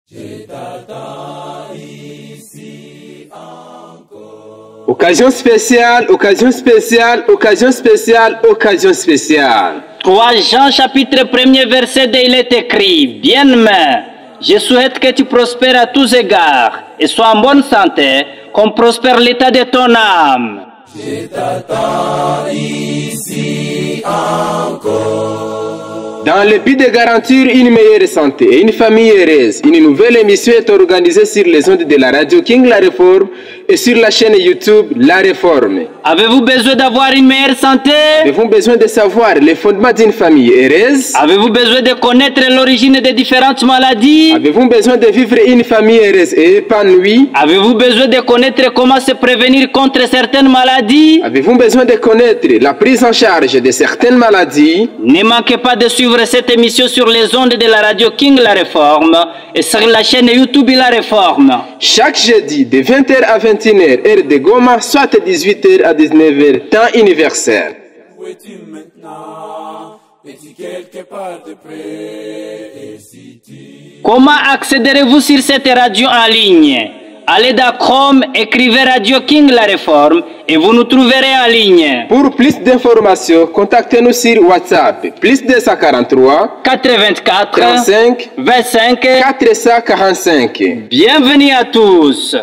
Je t'attends ici encore. Occasion spéciale, occasion spéciale, occasion spéciale, occasion spéciale. 3 Jean chapitre 1er verset 2, il est écrit: Bien-aimé, je souhaite que tu prospères à tous égards et sois en bonne santé, comme prospère l'état de ton âme. Je t'attends ici encore. Dans le but de garantir une meilleure santé et une famille heureuse, une nouvelle émission est organisée sur les ondes de la radio King La Réforme et sur la chaîne YouTube La Réforme. Avez-vous besoin d'avoir une meilleure santé? Avez-vous besoin de savoir les fondements d'une famille heureuse? Avez-vous besoin de connaître l'origine des différentes maladies? Avez-vous besoin de vivre une famille heureuse et épanouie? Avez-vous besoin de connaître comment se prévenir contre certaines maladies? Avez-vous besoin de connaître la prise en charge de certaines maladies? Ne manquez pas de suivre cette émission sur les ondes de la radio King La Réforme et sur la chaîne YouTube La Réforme. Chaque jeudi de 20h à 21h, heure de Goma, soit de 18h à 19h, temps universel. Où es-tu maintenant? Es-tu quelque part de près? Et si tu... Comment accéderez-vous sur cette radio en ligne? Allez dans Chrome, écrivez Radio King La Réforme et vous nous trouverez en ligne. Pour plus d'informations, contactez-nous sur WhatsApp, plus 243 84 35 25 445. Bienvenue à tous.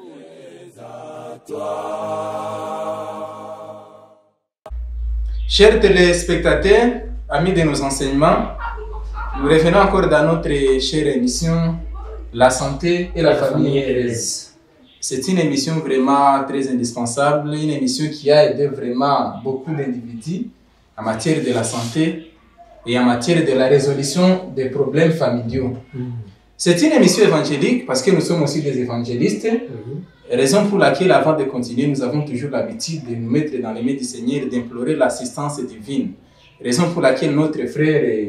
Chers téléspectateurs, amis de nos enseignements, nous revenons encore dans notre chère émission La santé et la famille heureuse. C'est une émission vraiment très indispensable, une émission qui a aidé vraiment beaucoup d'individus en matière de la santé et en matière de la résolution des problèmes familiaux. C'est une émission évangélique parce que nous sommes aussi des évangélistes, raison pour laquelle avant de continuer, nous avons toujours l'habitude de nous mettre dans les mains du Seigneur et d'implorer l'assistance divine. Raison pour laquelle notre frère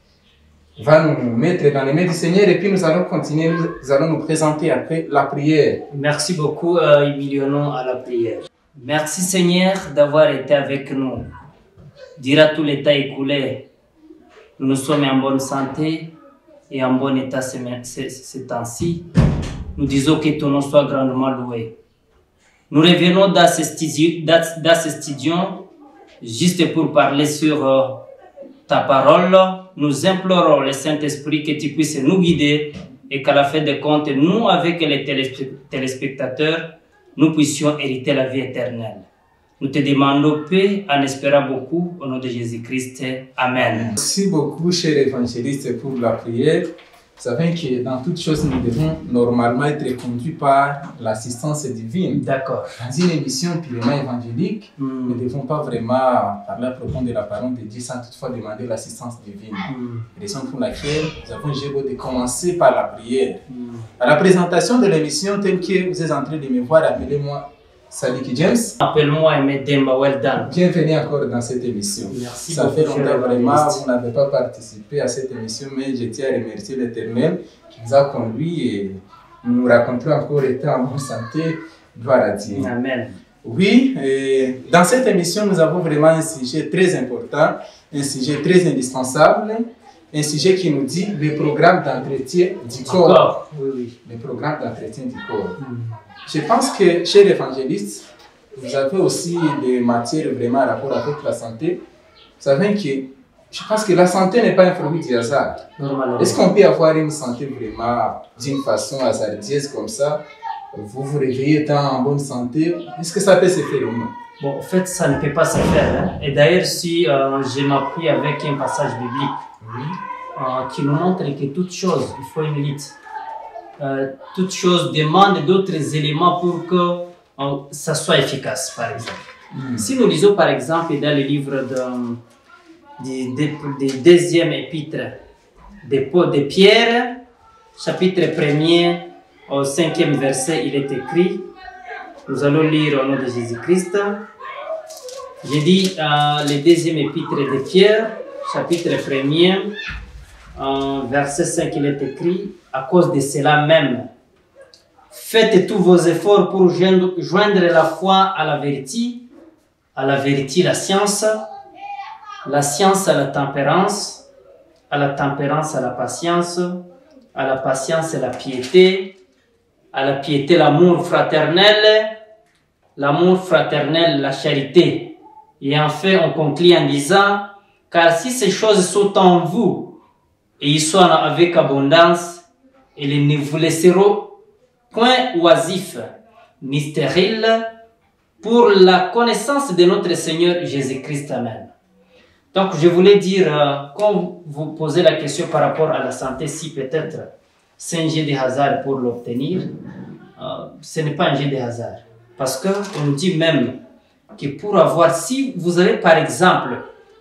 va nous mettre dans les mains du Seigneur et puis nous allons continuer, nous allons nous présenter après la prière. Merci beaucoup, Emiliono, à la prière. Merci Seigneur d'avoir été avec nous. Durant tout l'état écoulé, nous sommes en bonne santé et en bon état ces temps-ci. Nous disons que ton nom soit grandement loué. Nous revenons dans ce studio juste pour parler sur ta parole. Nous implorons le Saint-Esprit que tu puisses nous guider et qu'à la fin des comptes, nous, avec les téléspectateurs, nous puissions hériter la vie éternelle. Nous te demandons paix en espérant beaucoup au nom de Jésus-Christ. Amen. Merci beaucoup, cher évangéliste, pour la prière. Vous savez que dans toutes choses, nous devons normalement être conduits par l'assistance divine. D'accord. Dans une émission purement évangélique, nous ne devons pas vraiment parler à propos de la parole de Dieu sans toutefois demander l'assistance divine. Raison pour laquelle nous avons eu de commencer par la prière. À la présentation de l'émission, telle que vous êtes en train de me voir, appelez-moi Saliki James. Appelle-moi Aimé Demba, well done. Bienvenue encore dans cette émission. Merci Ça beaucoup, fait longtemps cher vraiment, évangéliste. vous n'avez pas participé à cette émission, mais je tiens à remercier l'Éternel qui nous a conduits et nous racontons encore étant en bonne santé. Gloire à Dieu. Amen. Oui, et dans cette émission, nous avons vraiment un sujet très important, un sujet très indispensable, un sujet qui nous dit le programme d'entretien du corps. Oui, oui. Le programme d'entretien du corps. Je pense que, cher évangéliste, vous avez aussi des matières vraiment en rapport avec la santé. Vous savez que je pense que la santé n'est pas un produit du hasard. Normalement. Est-ce qu'on peut avoir une santé vraiment d'une façon hasardeuse comme ça? Vous vous réveillez étant en bonne santé. Est-ce que ça peut se faire ou non? Bon, en fait, ça ne peut pas se faire. Hein. Et d'ailleurs, si je m'appuie avec un passage biblique qui nous montre que toute chose, il faut une limite. Toute chose demande d'autres éléments pour que ça soit efficace, par exemple. Si nous lisons, par exemple, dans le livre du deuxième épître de Pierre, chapitre 1er, au 5e verset, il est écrit, nous allons lire au nom de Jésus-Christ. J'ai dit le deuxième épître de Pierre, chapitre 1er, verset 5, il est écrit, à cause de cela même, faites tous vos efforts pour joindre la foi à la vérité la science à la tempérance à la patience, à la patience et la piété, à la piété l'amour fraternel, la charité. Et enfin, on conclut en disant, car si ces choses sont en vous, et ils sont avec abondance, ils ne vous laisseront point oisifs, ni stériles, pour la connaissance de notre Seigneur Jésus-Christ. Amen. Donc, je voulais dire, quand vous posez la question par rapport à la santé, si peut-être c'est un jeu de hasard pour l'obtenir, ce n'est pas un jeu de hasard. Parce qu'on dit même que pour avoir, si vous avez par exemple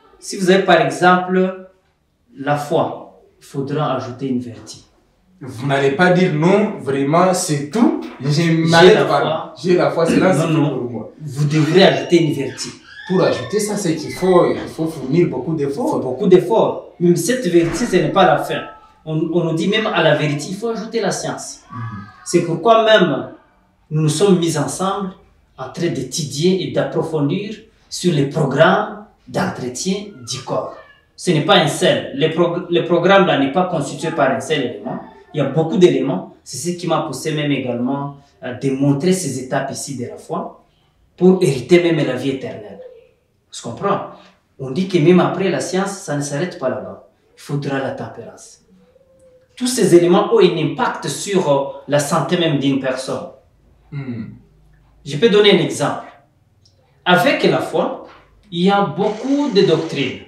la foi, il faudra ajouter une vertu. Vous n'allez pas dire non, vraiment, c'est tout. J'ai la foi, c'est là, c'est tout pour moi. Vous devrez ajouter une vertu. Pour ajouter ça, c'est qu'il faut fournir beaucoup d'efforts. Beaucoup d'efforts. Même cette vertu, ce n'est pas la fin. On nous dit même à la vérité, il faut ajouter la science. C'est pourquoi même nous nous sommes mis ensemble en train d'étudier et d'approfondir sur les programmes d'entretien du corps. Ce n'est pas un seul. Le programme là n'est pas constitué par un seul élément. Il y a beaucoup d'éléments. C'est ce qui m'a poussé même également à démontrer ces étapes ici de la foi pour hériter même la vie éternelle. Tu comprends? On dit que même après la science, ça ne s'arrête pas là-bas. Il faudra la tempérance. Tous ces éléments ont un impact sur la santé même d'une personne. Je peux donner un exemple. Avec la foi, il y a beaucoup de doctrines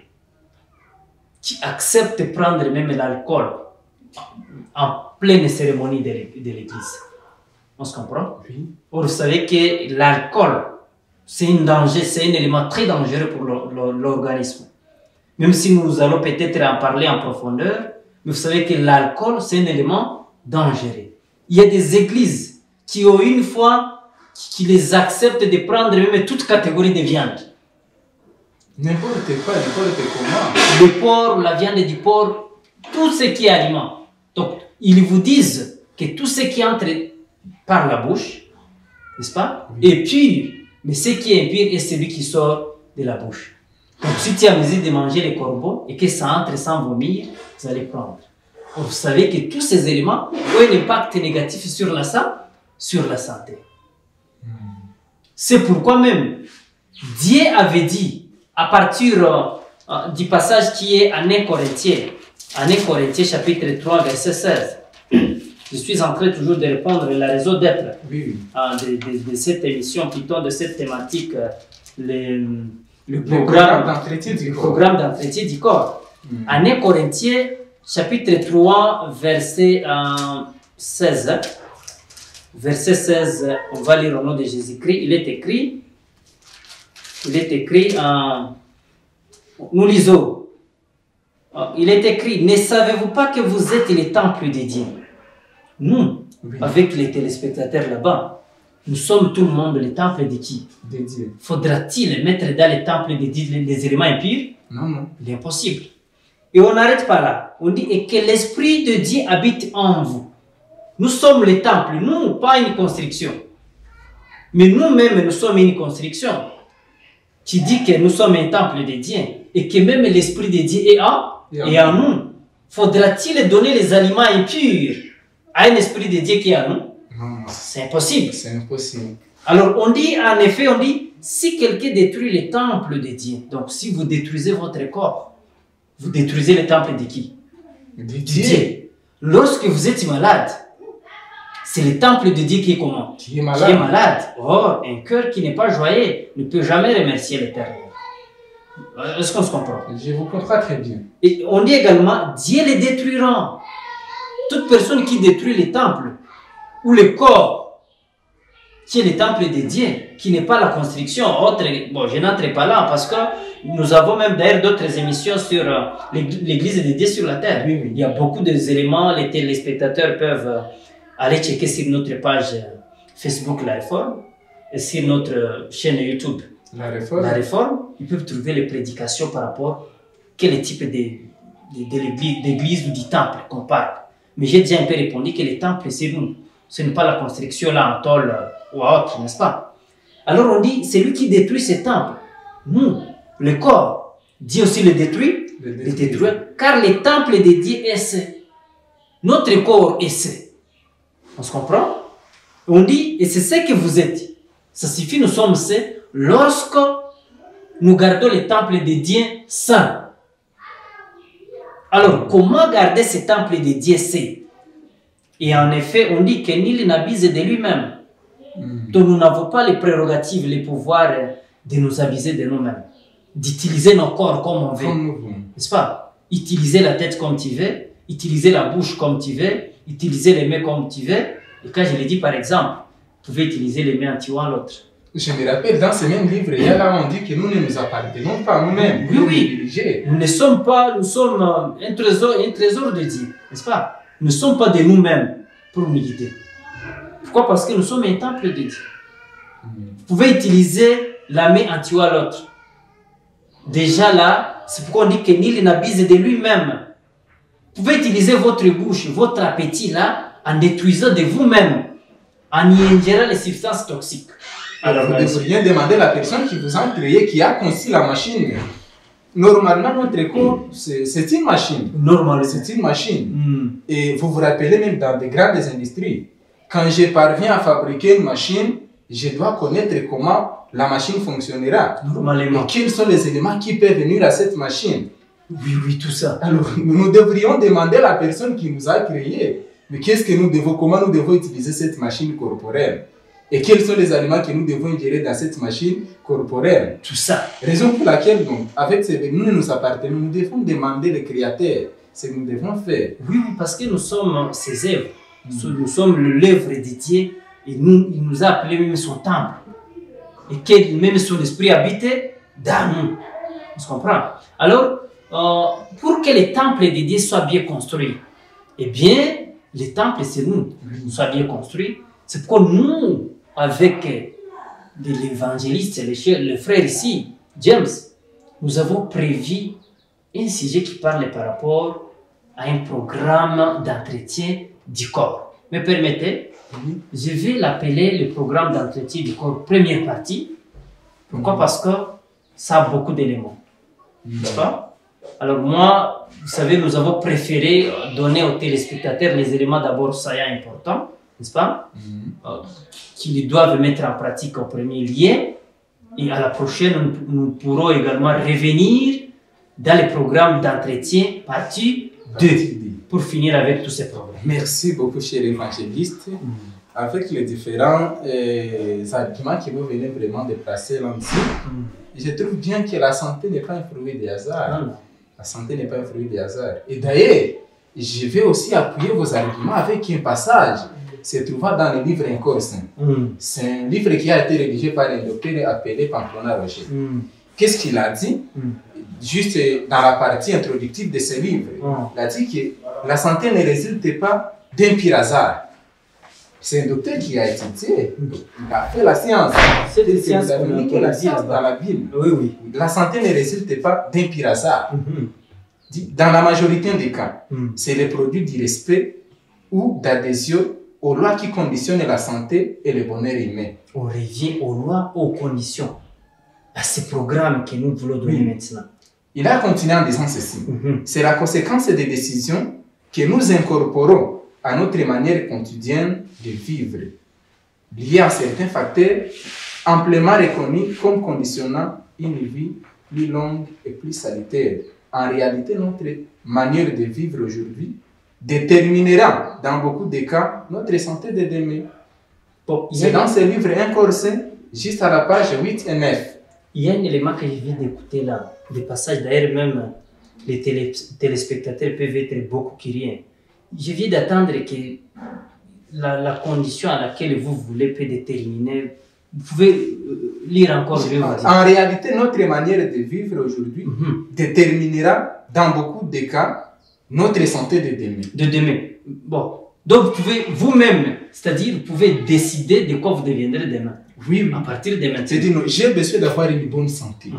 qui acceptent de prendre même l'alcool en pleine cérémonie de l'église. On se comprend? Oui. Or, vous savez que l'alcool, c'est un danger, c'est un élément très dangereux pour l'organisme. Même si nous allons peut-être en parler en profondeur, mais vous savez que l'alcool, c'est un élément dangereux. Il y a des églises qui ont une foi qui les acceptent de prendre même toute catégorie de viande. N'importe quoi, n'importe comment. Le porc, la viande du porc, tout ce qui est aliment. Donc, ils vous disent que tout ce qui entre par la bouche, n'est-ce pas, est pur. Mais ce qui est impur est celui qui sort de la bouche. Donc, si tu as mesure de manger les corbeaux et que ça entre sans vomir, vous allez prendre. Donc, vous savez que tous ces éléments ont un impact négatif sur la santé. C'est pourquoi même Dieu avait dit, à partir du passage qui est en 1 Corinthiens chapitre 3 verset 16, je suis en train toujours de répondre à la raison d'être de cette émission, plutôt de cette thématique, le programme d'entretien du corps. En 1 Corinthiens chapitre 3 verset 16, verset 16, on va lire au nom de Jésus-Christ. Il est écrit, nous lisons, il est écrit, ne savez-vous pas que vous êtes les temples de Dieu? Nous, avec les téléspectateurs là-bas, nous sommes tout le monde les temples de qui? De Dieu. Faudra-t-il mettre dans les temples de Dieu les éléments impurs? Non. Il est impossible. Et on n'arrête pas là. On dit, et que l'Esprit de Dieu habite en vous. Nous sommes les temples, nous, pas une construction. Mais nous-mêmes, nous sommes une construction qui dit que nous sommes un temple de Dieu et que même l'Esprit de Dieu est en nous. Faudra-t-il donner les aliments impurs à un Esprit de Dieu qui est en nous? Non. C'est impossible. C'est impossible. Alors, on dit, en effet, si quelqu'un détruit le temple de Dieu, donc si vous détruisez votre corps, vous détruisez le temple de qui? De Dieu. Lorsque vous êtes malade, c'est le temple de Dieu qui est comment? Qui est malade. Or, un cœur qui n'est pas joyeux ne peut jamais remercier l'Éternel. Est-ce qu'on se comprend? Je vous comprends très bien. Et on dit également, Dieu les détruira. Toute personne qui détruit les temples ou le corps, qui est le temple de Dieu, qui n'est pas la construction, je n'entre pas là parce que nous avons même d'ailleurs d'autres émissions sur l'église de Dieu sur la terre. Oui. Il y a beaucoup d'éléments, les téléspectateurs peuvent aller checker sur notre page Facebook La Réforme et sur notre chaîne YouTube La Réforme. Ils peuvent trouver les prédications par rapport à quel type d'église ou du temple qu'on parle. Mais j'ai déjà un peu répondu que les temples, c'est nous. Ce n'est pas la construction là en tôle ou autre, n'est-ce pas? Alors on dit, c'est lui qui détruit ces temples. Nous, le corps, Dieu aussi le détruit, car les temples de Dieu est Notre corps est sain. On se comprend? On dit, et c'est ce que vous êtes. Ça suffit, nous sommes sains lorsque nous gardons les temples de Dieu sains. Alors, comment garder ces temples de Dieu sains? Et en effet, on dit que nul n'abuse de lui-même. Donc, nous n'avons pas les prérogatives, les pouvoirs de nous abuser de nous-mêmes. D'utiliser nos corps comme on veut. N'est-ce pas? Utiliser la tête comme tu veux, utiliser la bouche comme tu veux, utiliser les mains comme tu veux. Et quand je l'ai dit par exemple, vous pouvez utiliser les mains en tuant l'autre. Je me rappelle, dans ce même livre, il y a là, on dit que nous ne nous appartenons pas à nous-mêmes. Oui, oui. Nous ne sommes pas, nous sommes un trésor de Dieu, n'est-ce pas? Nous ne sommes pas de nous-mêmes pour nous guider. Pourquoi? Parce que nous sommes un temple de Dieu. Vous pouvez utiliser la main en tuant l'autre. Déjà là, c'est pourquoi on dit que nul n'abuse de lui-même. Vous pouvez utiliser votre bouche, votre appétit là, en détruisant de vous-même, en y ingérant les substances toxiques. Alors, vous devriez demander à la personne qui vous a créé, qui a conçu la machine. Normalement, notre corps, c'est une machine. Normalement. C'est une machine. Et vous vous rappelez même dans de grandes industries, quand je parviens à fabriquer une machine, je dois connaître comment la machine fonctionnera. Normalement. Et quels sont les éléments qui peuvent venir à cette machine. Oui, oui, tout ça. Alors, nous devrions demander à la personne qui nous a créé, mais qu'est-ce que nous devons, comment nous devons utiliser cette machine corporelle? Et quels sont les aliments que nous devons ingérer dans cette machine corporelle? Tout ça. Raison pour laquelle, donc, avec ces nous ne nous appartenons, nous devons demander le Créateur ce que nous devons faire. Oui, oui, parce que nous sommes ses œuvres. Nous sommes l'œuvre de Dieu. Et il nous a appelé même son temple. Et que même son esprit habite dans nous. On se comprend? Alors, pour que les temples de Dieu soient bien construits, eh bien, les temples, c'est nous, soient bien construits. C'est pourquoi nous, avec l'évangéliste, le frère ici, James, nous avons prévu un sujet qui parle par rapport à un programme d'entretien du corps. Me permettez, je vais l'appeler le programme d'entretien du corps, première partie. Pourquoi? Parce que ça a beaucoup d'éléments. N'est-ce pas? Alors moi, vous savez, nous avons préféré donner aux téléspectateurs les éléments d'abord saillants importants, n'est-ce pas? Qu'ils doivent mettre en pratique au premier lieu. Et à la prochaine, nous pourrons également revenir dans le programme d'entretien partie 2 pour finir avec tous ces problèmes. Merci beaucoup, cher évangéliste. Avec les différents arguments que vous venez vraiment de placer là-dessus, je trouve bien que la santé n'est pas un fruit des hasards. Non. La santé n'est pas un fruit des hasards. Et d'ailleurs, je vais aussi appuyer vos arguments avec un passage se trouvant dans le livre Un corps sain. C'est un livre qui a été rédigé par un docteur appelé Pamplona Roger. Qu'est-ce qu'il a dit? Juste dans la partie introductive de ce livre, il a dit que la santé ne résulte pas d'un pur hasard. C'est un docteur qui a étudié, il a fait la science. C'est des sciences que la science dans la Bible. Oui, oui. La santé ne résulte pas d'un pur hasard. Dans la majorité des cas, c'est le produit du respect ou d'adhésion aux lois qui conditionnent la santé et le bonheur humain. On revient aux lois, aux conditions, à ce programme que nous voulons donner maintenant. Il a continué en disant ceci. C'est la conséquence des décisions que nous incorporons à notre manière quotidienne de vivre, liées à certains facteurs amplement reconnus comme conditionnant une vie plus longue et plus salutaire. En réalité, notre manière de vivre aujourd'hui déterminera dans beaucoup de cas notre santé de demain. C'est dans ce livre Un corps sain, juste à la page 8 et 9. Il y a un élément que je viens d'écouter là, des passages d'ailleurs même les téléspectateurs peuvent être beaucoup curieux. Je viens d'attendre que la condition à laquelle vous voulez peut déterminer. Vous pouvez lire encore. En réalité, notre manière de vivre aujourd'hui déterminera dans beaucoup de cas notre santé de demain. De demain. Bon. Donc vous pouvez vous-même, c'est-à-dire vous pouvez décider de quoi vous deviendrez demain. Oui. À partir de maintenant. C'est-à-dire, j'ai besoin d'avoir une bonne santé.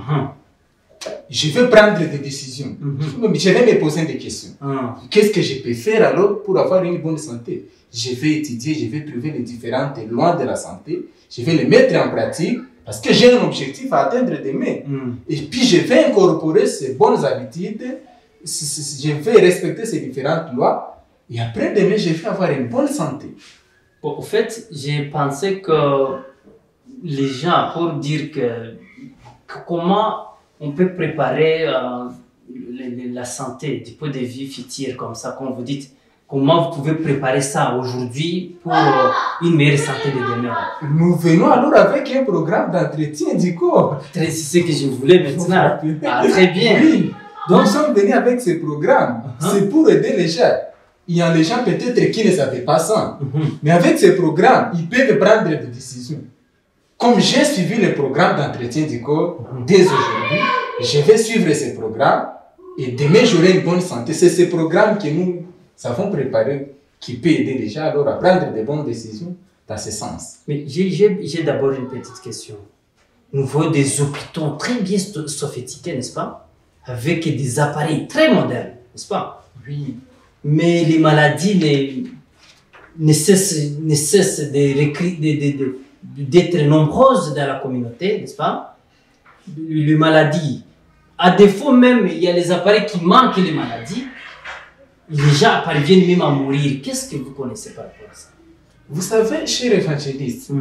Je veux prendre des décisions. Je vais me poser des questions. Qu'est-ce que je peux faire alors pour avoir une bonne santé? Je vais étudier, je vais trouver les différentes lois de la santé. Je vais les mettre en pratique parce que j'ai un objectif à atteindre demain. Et puis je vais incorporer ces bonnes habitudes. Je vais respecter ces différentes lois Et après-demain, je vais avoir une bonne santé. Bon, au fait, j'ai pensé que les gens, pour dire que comment on peut préparer la santé du point de vue futur, comme ça, comme vous dites, comment vous pouvez préparer ça aujourd'hui pour une meilleure santé de demain? Nous venons alors avec un programme d'entretien du corps. C'est ce que je voulais maintenant. Ah, très bien. Oui. Donc, nous sommes venus avec ce programme. C'est pour aider les gens. Il y a des gens peut-être qui ne savaient pas ça. Mais avec ce programme, ils peuvent prendre des décisions. Comme j'ai suivi le programme d'entretien du corps, dès aujourd'hui, je vais suivre ce programme et demain j'aurai une bonne santé. C'est ce programme que nous avons préparé qui peut aider les gens alors à prendre de bonnes décisions dans ce sens. Mais j'ai d'abord une petite question. Nous voyons des hôpitaux très bien sophistiqués, n'est-ce pas? Avec des appareils très modernes, n'est-ce pas? Oui. Mais les maladies ne cessent d'être nombreuses dans la communauté, n'est-ce pas? Les maladies, à défaut même, il y a les appareils qui manquent les maladies. Les gens parviennent même à mourir. Qu'est-ce que vous connaissez par rapport à ça? Vous savez, cher évangéliste,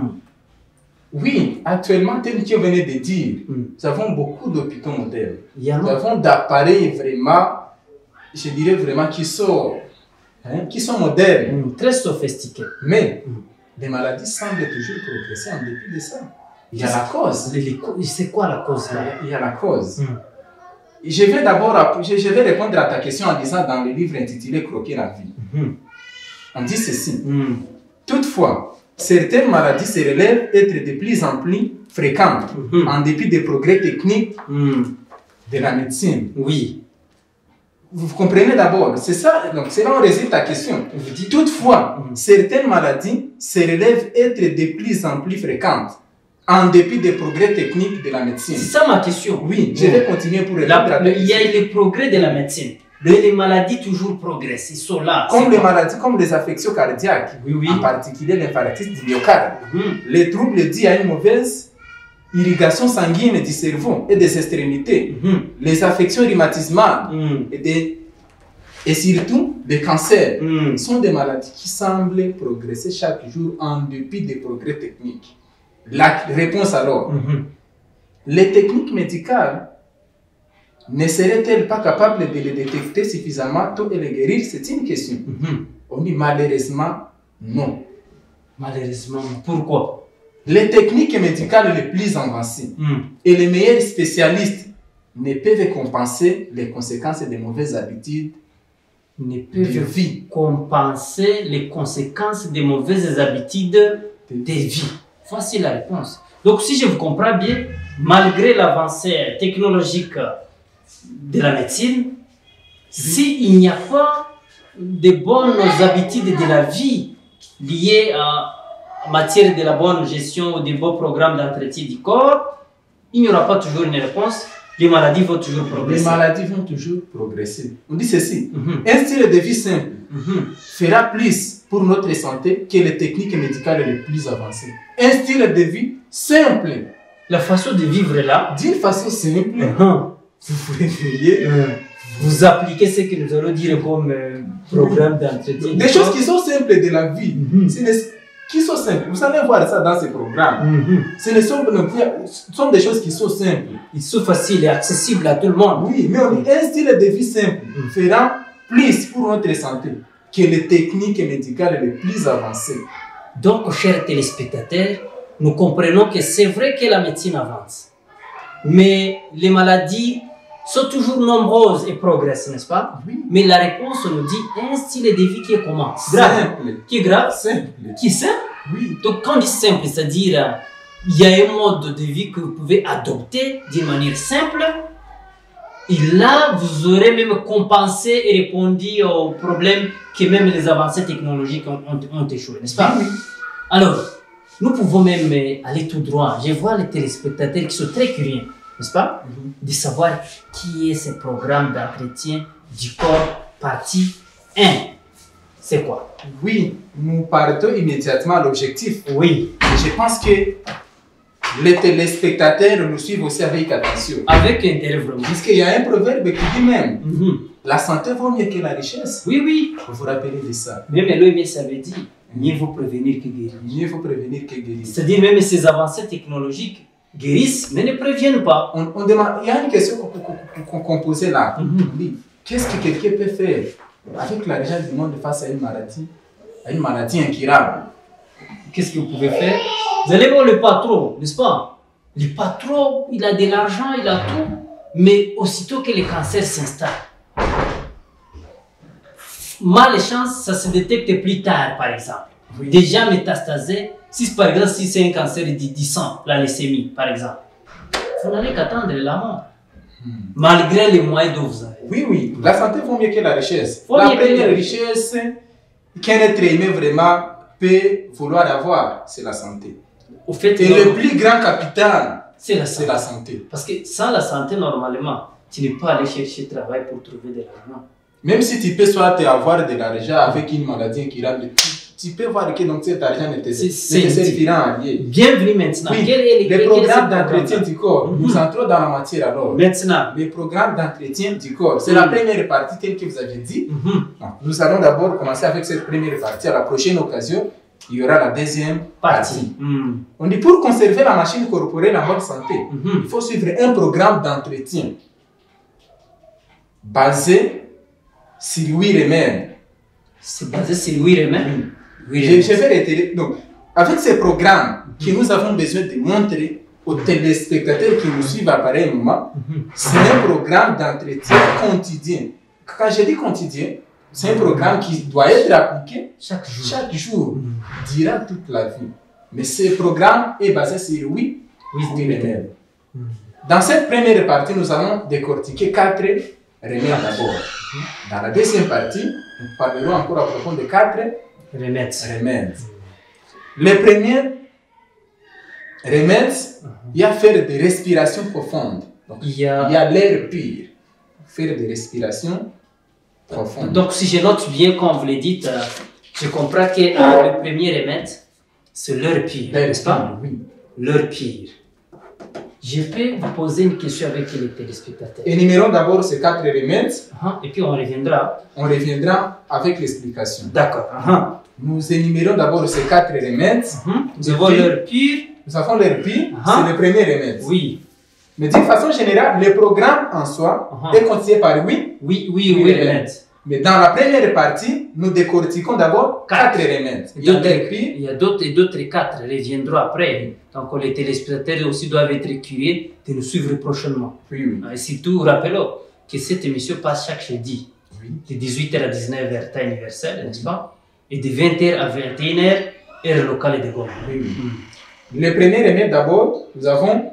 oui, actuellement, tel que vous venez de dire, nous avons beaucoup d'hôpitaux modernes. Nous avons d'appareils vraiment, je dirais vraiment, qui sont modernes. Très sophistiqués. Mais les maladies semblent toujours progresser en dépit de ça. Il y a la cause. C'est quoi la cause là? Il y a la cause. Je vais répondre à ta question en disant dans le livre intitulé Croquer la vie. On dit ceci. Toutefois, certaines maladies se révèlent être de plus en plus fréquentes en dépit des progrès techniques de la médecine. Oui. Vous comprenez d'abord, c'est ça, donc c'est là où réside ta question. Toutefois, certaines maladies se révèlent être de plus en plus fréquentes en dépit des progrès techniques de la médecine. C'est ça ma question. Oui, je vais continuer pour répondre à ta question. Il y a les progrès de la médecine. Mais les maladies toujours progressent, ils sont là. Comme les maladies, comme les affections cardiaques, en particulier l'infarctus du myocarde, les troubles dus à une mauvaise irrigation sanguine du cerveau et des extrémités, les affections rhumatismales et surtout les cancers sont des maladies qui semblent progresser chaque jour en dépit des progrès techniques. La réponse alors, les techniques médicales ne seraient-elles pas capables de les détecter suffisamment tôt et les guérir? C'est une question. On dit malheureusement non. Malheureusement, pourquoi? Les techniques médicales les plus avancées et les meilleurs spécialistes ne peuvent compenser les conséquences des mauvaises habitudes de vie. Compenser les conséquences des mauvaises habitudes de vie. Voici la réponse. Donc, si je vous comprends bien, malgré l'avancée technologique de la médecine, s'il n'y a pas de bonnes habitudes de la vie liées en matière de la bonne gestion ou des bons programmes d'entretien du corps, il n'y aura pas toujours une réponse. Les maladies vont toujours progresser. Les maladies vont toujours progresser. On dit ceci, un style de vie simple fera plus pour notre santé que les techniques médicales les plus avancées. Un style de vie simple. La façon de vivre est là. D'une façon simple, vous préfériez vous appliquez ce que nous allons dire comme programme d'entretien. Des choses qui sont simples de la vie. Qui sont simples. Vous allez voir ça dans ces programmes. Ce sont des choses qui sont simples. Ils sont faciles et accessibles à tout le monde. Oui, mais on dit un style de vie simple fera plus pour notre santé que les techniques médicales les plus avancées. Donc, chers téléspectateurs, nous comprenons que c'est vrai que la médecine avance. Mais les maladies sont toujours nombreuses et progressent, n'est-ce pas? Oui. Mais la réponse nous dit un style de vie qui est comment? Simple. Qui est grave? Simple. Qui est simple? Oui. Donc, quand on dit simple, c'est-à-dire il y a un mode de vie que vous pouvez adopter d'une manière simple. Et là, vous aurez même compensé et répondu aux problèmes que même les avancées technologiques ont échoué, n'est-ce pas? Oui. Alors, nous pouvons même aller tout droit. Je vois les téléspectateurs qui sont très curieux, n'est-ce pas? De savoir qui est ce programme d'entretien du corps partie 1. C'est quoi? Oui, nous partons immédiatement à l'objectif. Oui. Et je pense que les téléspectateurs nous suivent aussi avec attention. Avec intérêt vraiment. Puisqu'il y a un proverbe qui dit même, la santé vaut mieux que la richesse. Oui, oui. Vous vous rappelez de ça. Même l'OMS avait dit, mieux vaut prévenir que guérir. Mieux vaut prévenir que guérir. C'est-à-dire même ces avancées technologiques guérissent, mais ne préviennent pas. On demande, il y a une question qu'on posait là. On dit, qu'est-ce que quelqu'un peut faire avec l'argent du monde face à une maladie incurable? Qu'est-ce que vous pouvez faire? Vous allez voir le patron, n'est-ce pas? Le patron, il a de l'argent, il a tout, mais aussitôt que le cancer s'installe, malchance, ça se détecte plus tard, par exemple. Oui. Déjà métastasé, si par exemple, si c'est un cancer du sang, la leucémie, par exemple, vous n'allez qu'attendre la mort. Malgré les moyens dont vous avez. Oui, oui. La santé vaut mieux que la richesse. Vaut La mieux que première la richesse qu'un être humain vraiment peut vouloir avoir, c'est la santé. Au fait, Et le plus grand capital, c'est la c'est santé. la santé. Parce que sans la santé, normalement, tu n'es pas allé chercher travail pour trouver de l'argent. Même si tu peux soit avoir de l'argent avec une maladie incurable, tu peux voir que donc cet argent ne te servira à rien. Bienvenue maintenant. Oui, Quel est les programmes d'entretien programme? du corps, nous entrons dans la matière alors. Maintenant. Les programmes d'entretien du corps, c'est la première partie telle que vous avez dit. Non, nous allons d'abord commencer avec cette première partie. À la prochaine occasion, il y aura la deuxième partie. On dit pour conserver la machine corporelle en bonne santé, il faut suivre un programme d'entretien basé sur 8 remèdes. C'est basé sur 8 remèdes. Je vais réitérer. Donc, avec ces programmes que nous avons besoin de montrer aux téléspectateurs qui nous suivent à pareil moment, c'est un programme d'entretien quotidien. Quand je dis quotidien, c'est un programme qui doit être appliqué chaque jour, durant toute la vie. Mais ce programme est basé sur 8 remèdes. Dans cette première partie, nous allons décortiquer 4 remèdes d'abord. Dans la deuxième partie, nous parlerons encore à propos de 4 remèdes. Le premier remède, il y a faire des respirations profondes. Donc, il y a l'air pur. Faire des respirations profondes. Donc, si je note bien, comme vous le dites, je comprends que le premier remède, c'est l'air pur, n'est-ce pas? Oui. L'air pur. Je peux vous poser une question avec les téléspectateurs. Énumérons d'abord ces 4 remèdes. Et puis on reviendra. On reviendra avec l'explication. D'accord. Nous énumérons d'abord ces 4 remèdes. Nous avons l'air pur. Nous avons l'air pur, c'est le premier remède. Oui. Mais d'une façon générale, le programme en soi est constitué par 8 remèdes. Mais dans la première partie, nous décortiquons d'abord 4 remèdes. Il y a d'autres 4 reviendront après. Donc les téléspectateurs aussi doivent être curieux de nous suivre prochainement. Et surtout, rappelons que cette émission passe chaque jeudi, de 18h à 19h, temps universel, n'est-ce pas? Et de 20h à 21h, heure locale de Goma. Le premier remède d'abord, nous avons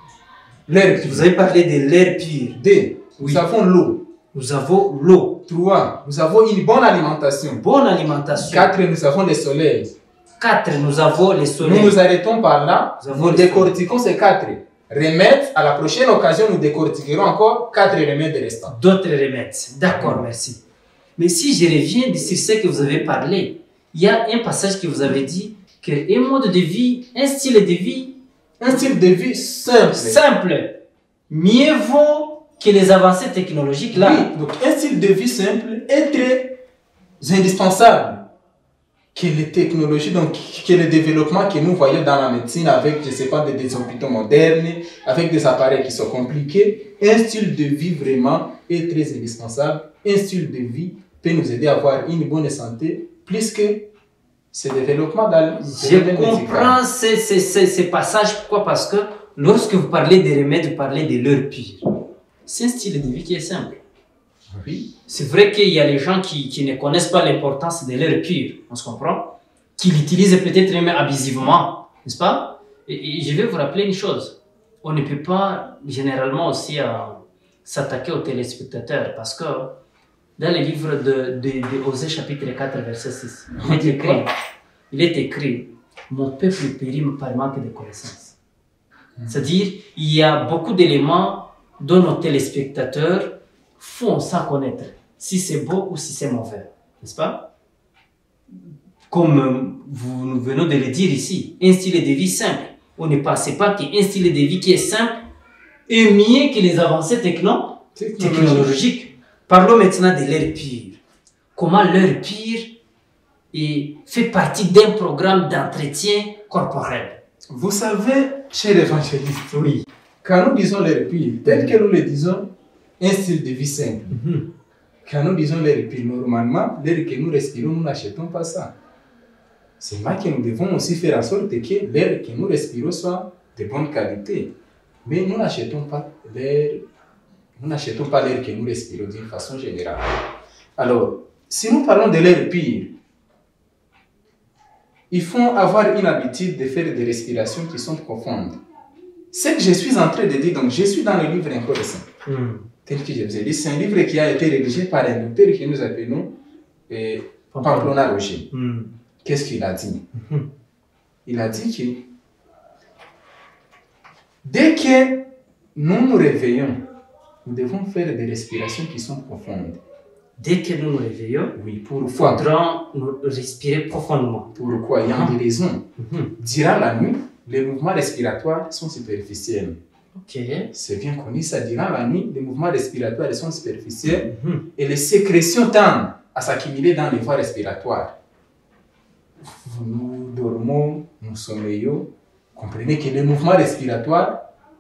l'air pur. Vous avez parlé de l'air pur. 2, nous avons l'eau. Nous avons l'eau. 3, nous avons une bonne alimentation. Bonne alimentation. 4, nous avons le soleil. 4, nous avons le soleil. Nous nous arrêtons par là. Nous décortiquons ces 4 remèdes. À la prochaine occasion, nous décortiquerons encore 4 remèdes restants. D'autres remèdes. D'accord, merci. Mais si je reviens sur ce que vous avez parlé, il y a un passage que vous avez dit qu'un mode de vie, un style de vie. Un style de vie simple. Mieux vaut que les avancées technologiques là. Oui, donc un style de vie simple est très indispensable. Que les technologies, donc que le développement que nous voyons dans la médecine avec, je ne sais pas, des hôpitaux modernes, avec des appareils qui sont compliqués, un style de vie vraiment est très indispensable. Un style de vie peut nous aider à avoir une bonne santé, plus que ce développement dans le Je comprends ces passages. Pourquoi? Parce que lorsque vous parlez des remèdes, vous parlez de leur pire. C'est un style de vie qui est simple. Oui. C'est vrai qu'il y a les gens qui ne connaissent pas l'importance de l'air pur, on se comprend, qui l'utilisent peut-être même abusivement, n'est-ce pas? Et je vais vous rappeler une chose. On ne peut pas généralement aussi s'attaquer aux téléspectateurs parce que dans le livre de Osée chapitre 4 verset 6, il est écrit « Mon peuple périt par manque de connaissances ». C'est-à-dire, il y a beaucoup d'éléments dont nos téléspectateurs font sans connaître si c'est beau ou si c'est mauvais, n'est-ce pas? Comme nous venons de le dire ici, un style de vie simple. On ne pense pas qu'un style de vie qui est simple est mieux que les avancées technologiques. Parlons maintenant de l'air pur. Comment l'air pur fait partie d'un programme d'entretien corporel. Vous savez, cher évangéliste, Oui. quand nous disons l'air pur, tel que nous le disons, un style de vie simple. Quand nous disons l'air pur, normalement, l'air que nous respirons, nous n'achetons pas ça. C'est là que nous devons aussi faire en sorte que l'air que nous respirons soit de bonne qualité. Mais nous n'achetons pas l'air que nous respirons d'une façon générale. Alors, si nous parlons de l'air pur, il faut avoir une habitude de faire des respirations qui sont profondes. Ce que je suis en train de dire, donc je suis dans le livre Encore Saint. Tel que je vous ai dit, c'est un livre qui a été rédigé par un auteur que nous appelons Pamplona Roger. Qu'est-ce qu'il a dit? Il a dit que dès que nous nous réveillons, nous devons faire des respirations qui sont profondes. Dès que nous nous réveillons, Oui, nous pourquoi? faudrons nous respirer profondément. Pourquoi? Il y a des raisons. Durant la nuit, les mouvements respiratoires sont superficiels. Ok. C'est bien connu ça. Durant la nuit, les mouvements respiratoires sont superficiels et les sécrétions tendent à s'accumuler dans les voies respiratoires. Nous dormons, nous sommeillons. Comprenez que les mouvements respiratoires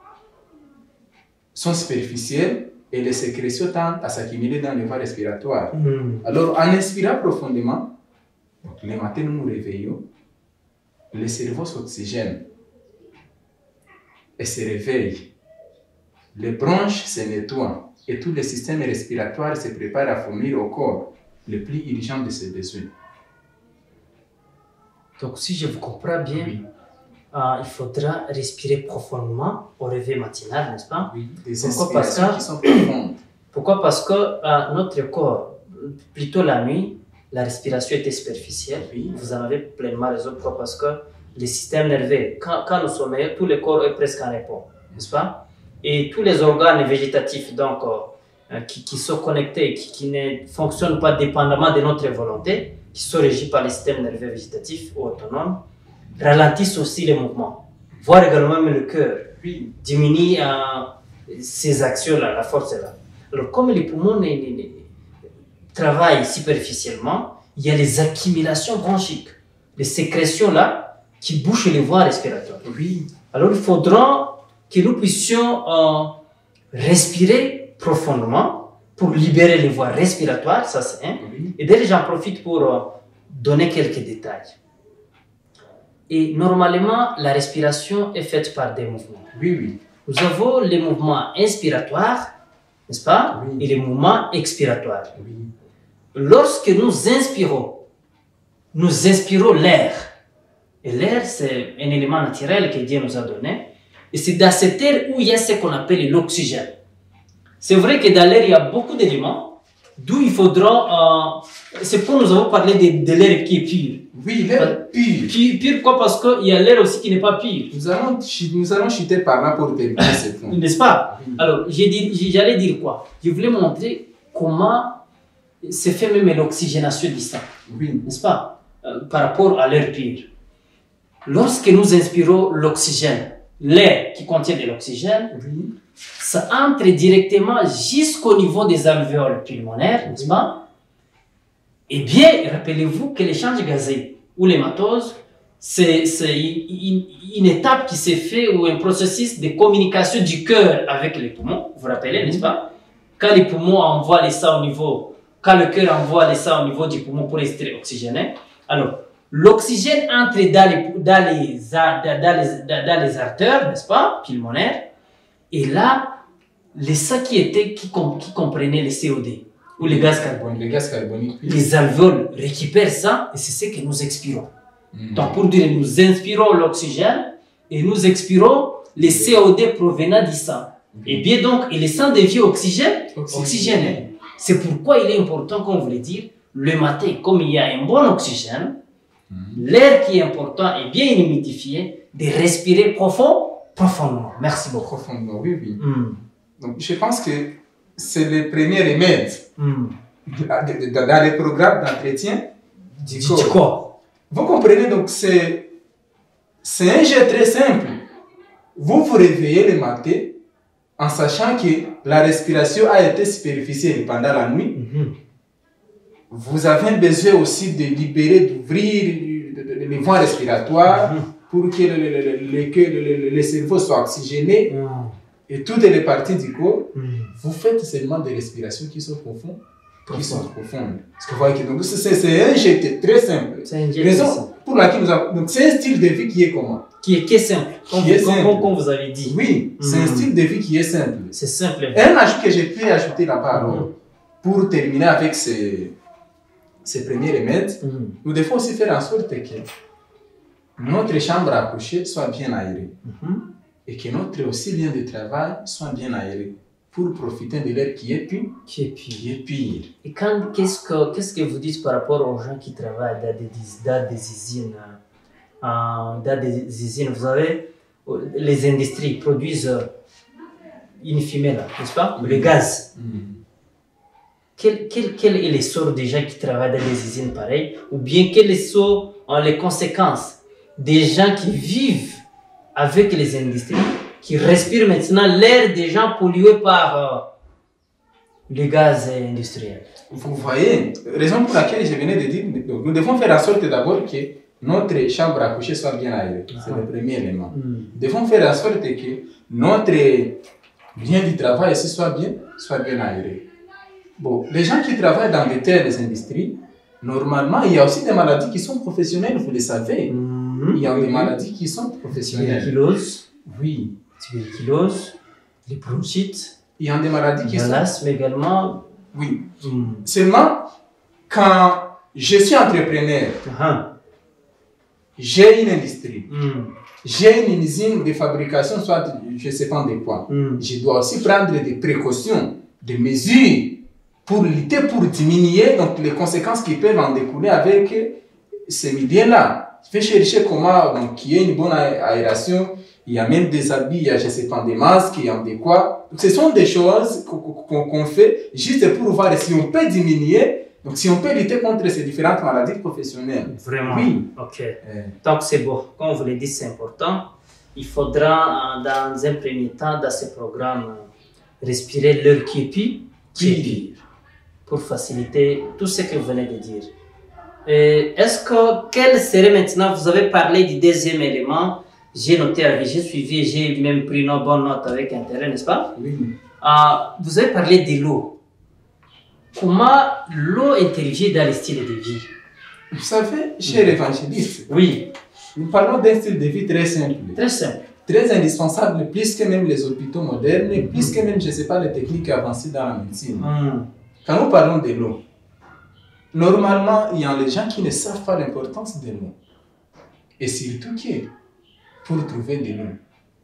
sont superficiels et les sécrétions tendent à s'accumuler dans les voies respiratoires. Alors, en inspirant profondément, donc, le matin, nous nous réveillons, le cerveau s'oxygène et se réveille. Les bronches se nettoient et tout le système respiratoire se prépare à fournir au corps le plus urgent de ses besoins. Donc, si je vous comprends bien, Oui, il faudra respirer profondément au réveil matinal, n'est-ce pas? oui, des Pourquoi pas inspirations ça? qui sont profondes. Pourquoi? Parce que notre corps, plutôt la nuit, la respiration était superficielle. Oui. Vous en avez pleinement raison. Pourquoi? Parce que le système nerveux, quand nous sommeillons, tout le corps est presque en repos, n'est-ce pas? Et tous les organes végétatifs donc, qui sont connectés, qui ne fonctionnent pas dépendamment de notre volonté, qui sont régis par le système nerveux végétatif ou autonome, ralentissent aussi les mouvements, voire également même le cœur, Oui, diminue ces actions-là, la force-là. Alors, comme les poumons travaillent superficiellement, il y a les accumulations bronchiques, les sécrétions-là qui bouchent les voies respiratoires. oui, Alors, il faudra que nous puissions respirer profondément pour libérer les voies respiratoires, ça c'est un. oui, Et d'ailleurs, j'en profite pour donner quelques détails. Et normalement, la respiration est faite par des mouvements. oui, oui, Nous avons les mouvements inspiratoires, n'est-ce pas? Oui. Et les mouvements expiratoires. oui. Lorsque nous inspirons l'air. Et l'air, c'est un élément naturel que Dieu nous a donné. Et c'est dans cet air où il y a ce qu'on appelle l'oxygène. C'est vrai que dans l'air, il y a beaucoup d'éléments, d'où il faudra... c'est pour nous avons parlé de l'air qui est pur. Oui, l'air pur. Pur quoi? Parce qu'il y a l'air aussi qui n'est pas pur. Nous allons chuter par là pour terminer ce point. N'est-ce pas? Oui. Alors, j'allais dire quoi? Je voulais montrer comment se fait même l'oxygénation du sang, Oui, n'est-ce pas? Par rapport à l'air pur. Lorsque nous inspirons l'oxygène, l'air qui contient de l'oxygène, oui, ça entre directement jusqu'au niveau des alvéoles pulmonaires, n'est-ce pas? Eh bien, rappelez-vous que l'échange gazé ou l'hématose, c'est une étape qui s'est fait ou un processus de communication du cœur avec les poumons, vous vous rappelez, n'est-ce pas? Quand les poumons envoient les sang au niveau, quand le cœur envoie les sang au niveau du poumon pour rester oxygéné, alors l'oxygène entre dans les artères, n'est-ce pas, pulmonaires, et là, les sang qui comprenaient le CO2 ou les gaz carboniques. les gaz carboniques. Oui. Les alvéoles récupèrent ça et c'est ce que nous expirons. Donc pour dire, nous inspirons l'oxygène et nous expirons les CO2 provenant du sang. Et bien donc, et le sang devient oxygéné. C'est pourquoi il est important, comme vous voulez dire, le matin, comme il y a un bon oxygène, l'air qui est important et bien humidifié, de respirer profondément. Merci beaucoup. Profondément, oui, oui. Donc, je pense que c'est le premier remède dans les programmes d'entretien du corps. Vous comprenez, donc c'est un jeu très simple. Vous vous réveillez le matin, en sachant que la respiration a été superficielle pendant la nuit, vous avez besoin aussi de libérer, d'ouvrir les voies respiratoires pour que le cerveau soit oxygéné et toutes les parties du corps. Vous faites seulement des respirations qui sont profondes. Parce que vous voyez que c'est un jet très simple. C'est un jet raison pour laquelle nous avons. Donc c'est un style de vie qui est comment? Qui est simple. Comme vous avez dit. Oui, c'est un style de vie qui est simple. C'est simple. Un ajout que j'ai pu ajouter là-bas pour terminer avec ces premiers remèdes, nous devons aussi faire en sorte que notre chambre à coucher soit bien aérée et que notre aussi lieu de travail soit bien aéré pour profiter de l'air qui est pur. Et qu'est-ce que vous dites par rapport aux gens qui travaillent dans des usines? Dans des usines, vous savez, les industries produisent une fumée là, n'est-ce pas? Le gaz. Quel est le sort des gens qui travaillent dans des usines pareilles? Ou bien quelles sont les conséquences des gens qui vivent avec les industries, qui respirent maintenant l'air des gens pollués par le gaz industriel? Vous voyez, raison pour laquelle je venais de dire, nous devons faire en sorte d'abord que notre chambre à coucher soit bien aérée. C'est le premier élément. Nous devons faire en sorte que notre lieu du travail ici soit bien aéré. Bon, les gens qui travaillent dans de telles industries, normalement, il y a aussi des maladies qui sont professionnelles, vous le savez. Il y a des maladies qui sont professionnelles. Tuberculose. Oui. Tuberculose, les bronchites. Il y a des maladies qui sont... l'asthme également. Oui. Seulement, quand je suis entrepreneur, j'ai une industrie, j'ai une usine de fabrication, soit je ne sais pas de quoi. Je dois aussi prendre des précautions, des mesures pour lutter, pour diminuer donc, les conséquences qui peuvent en découler avec ces milieux-là. Je vais chercher comment donc, qu'il y ait une bonne aération. Il y a même des habits, il y a, je sais pas, des masques, il y a des quoi. Donc, ce sont des choses qu'on fait juste pour voir si on peut diminuer, donc si on peut lutter contre ces différentes maladies professionnelles. Vraiment? Oui. Ok. Donc c'est bon. Comme vous l'avez dit, c'est important. Il faudra, dans un premier temps, dans ce programme, respirer l'air qui est pur, pour faciliter tout ce que vous venez de dire. Quel serait maintenant, vous avez parlé du deuxième élément, j'ai noté, j'ai suivi, j'ai même pris nos bonnes notes avec intérêt, n'est-ce pas? Oui. Vous avez parlé de l'eau. Comment l'eau interagit dans le style de vie? Vous savez, cher évangéliste, oui, nous parlons d'un style de vie très simple. Très simple. Très indispensable, plus que même les hôpitaux modernes, plus que même, je ne sais pas, les techniques avancées dans la médecine. Quand nous parlons de l'eau, normalement, il y a des gens qui ne savent pas l'importance de l'eau. Et surtout que, pour trouver de l'eau,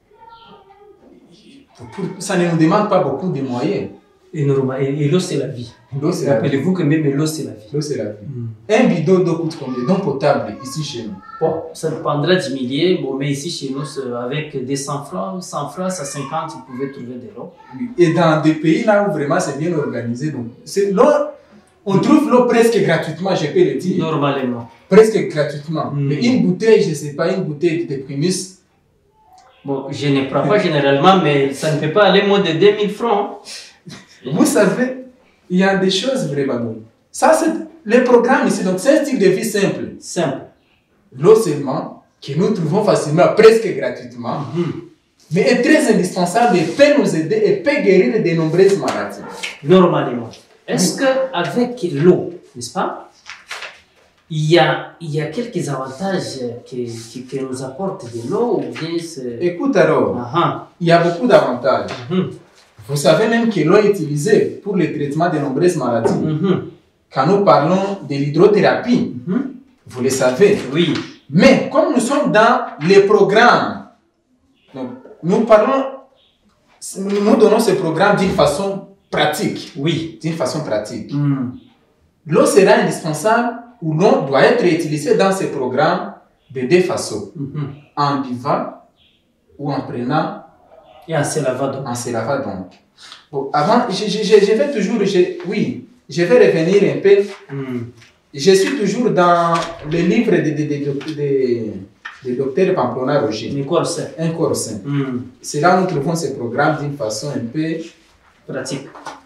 ça ne nous demande pas beaucoup de moyens. Et l'eau, c'est la vie. Rappelez-vous que même l'eau, c'est la vie. L'eau, c'est la vie. Un bidon d'eau coûte combien? D'eau potable, ici chez nous. Bon, ça dépendra du millier. Bon, mais ici, chez nous, avec des 100 francs, 100 francs, à 50, vous pouvez trouver de l'eau. Et dans des pays là où vraiment c'est bien organisé, donc l'eau, on trouve l'eau presque gratuitement, je peux le dire. Normalement. Presque gratuitement. Mais une bouteille, je ne sais pas, une bouteille de prémisse. Bon, je ne prends pas généralement, mais ça ne peut pas aller moins de 2000 francs. Vous savez, il y a des choses vraiment bonnes. Ça, c'est les programmes ici. Donc, c'est un style de vie simple. Simple. L'eau seulement, que nous trouvons facilement, presque gratuitement, mais est très indispensable et peut nous aider et peut guérir de nombreuses maladies. Normalement. Est-ce qu'avec l'eau, n'est-ce pas, il y a quelques avantages que nous apporte de l'eau ou bien c'est... Écoute alors, il y a beaucoup d'avantages. Vous savez même que l'eau est utilisée pour le traitement de nombreuses maladies. Quand nous parlons de l'hydrothérapie, vous le savez. Oui. Mais comme nous sommes dans les programmes, donc, nous donnons ce programme d'une façon pratique. Oui. D'une façon pratique. L'eau sera indispensable ou l'eau doit être utilisée dans ce programme de deux façons. En buvant ou en prenant. Et en se lavant donc. En se lavant donc. Bon, avant, je vais toujours, je vais revenir un peu. Je suis toujours dans le livre du docteur Pamplona Roger. Un corps sain. Un corps sain. C'est là où nous trouvons ce programme d'une façon un peu pratique.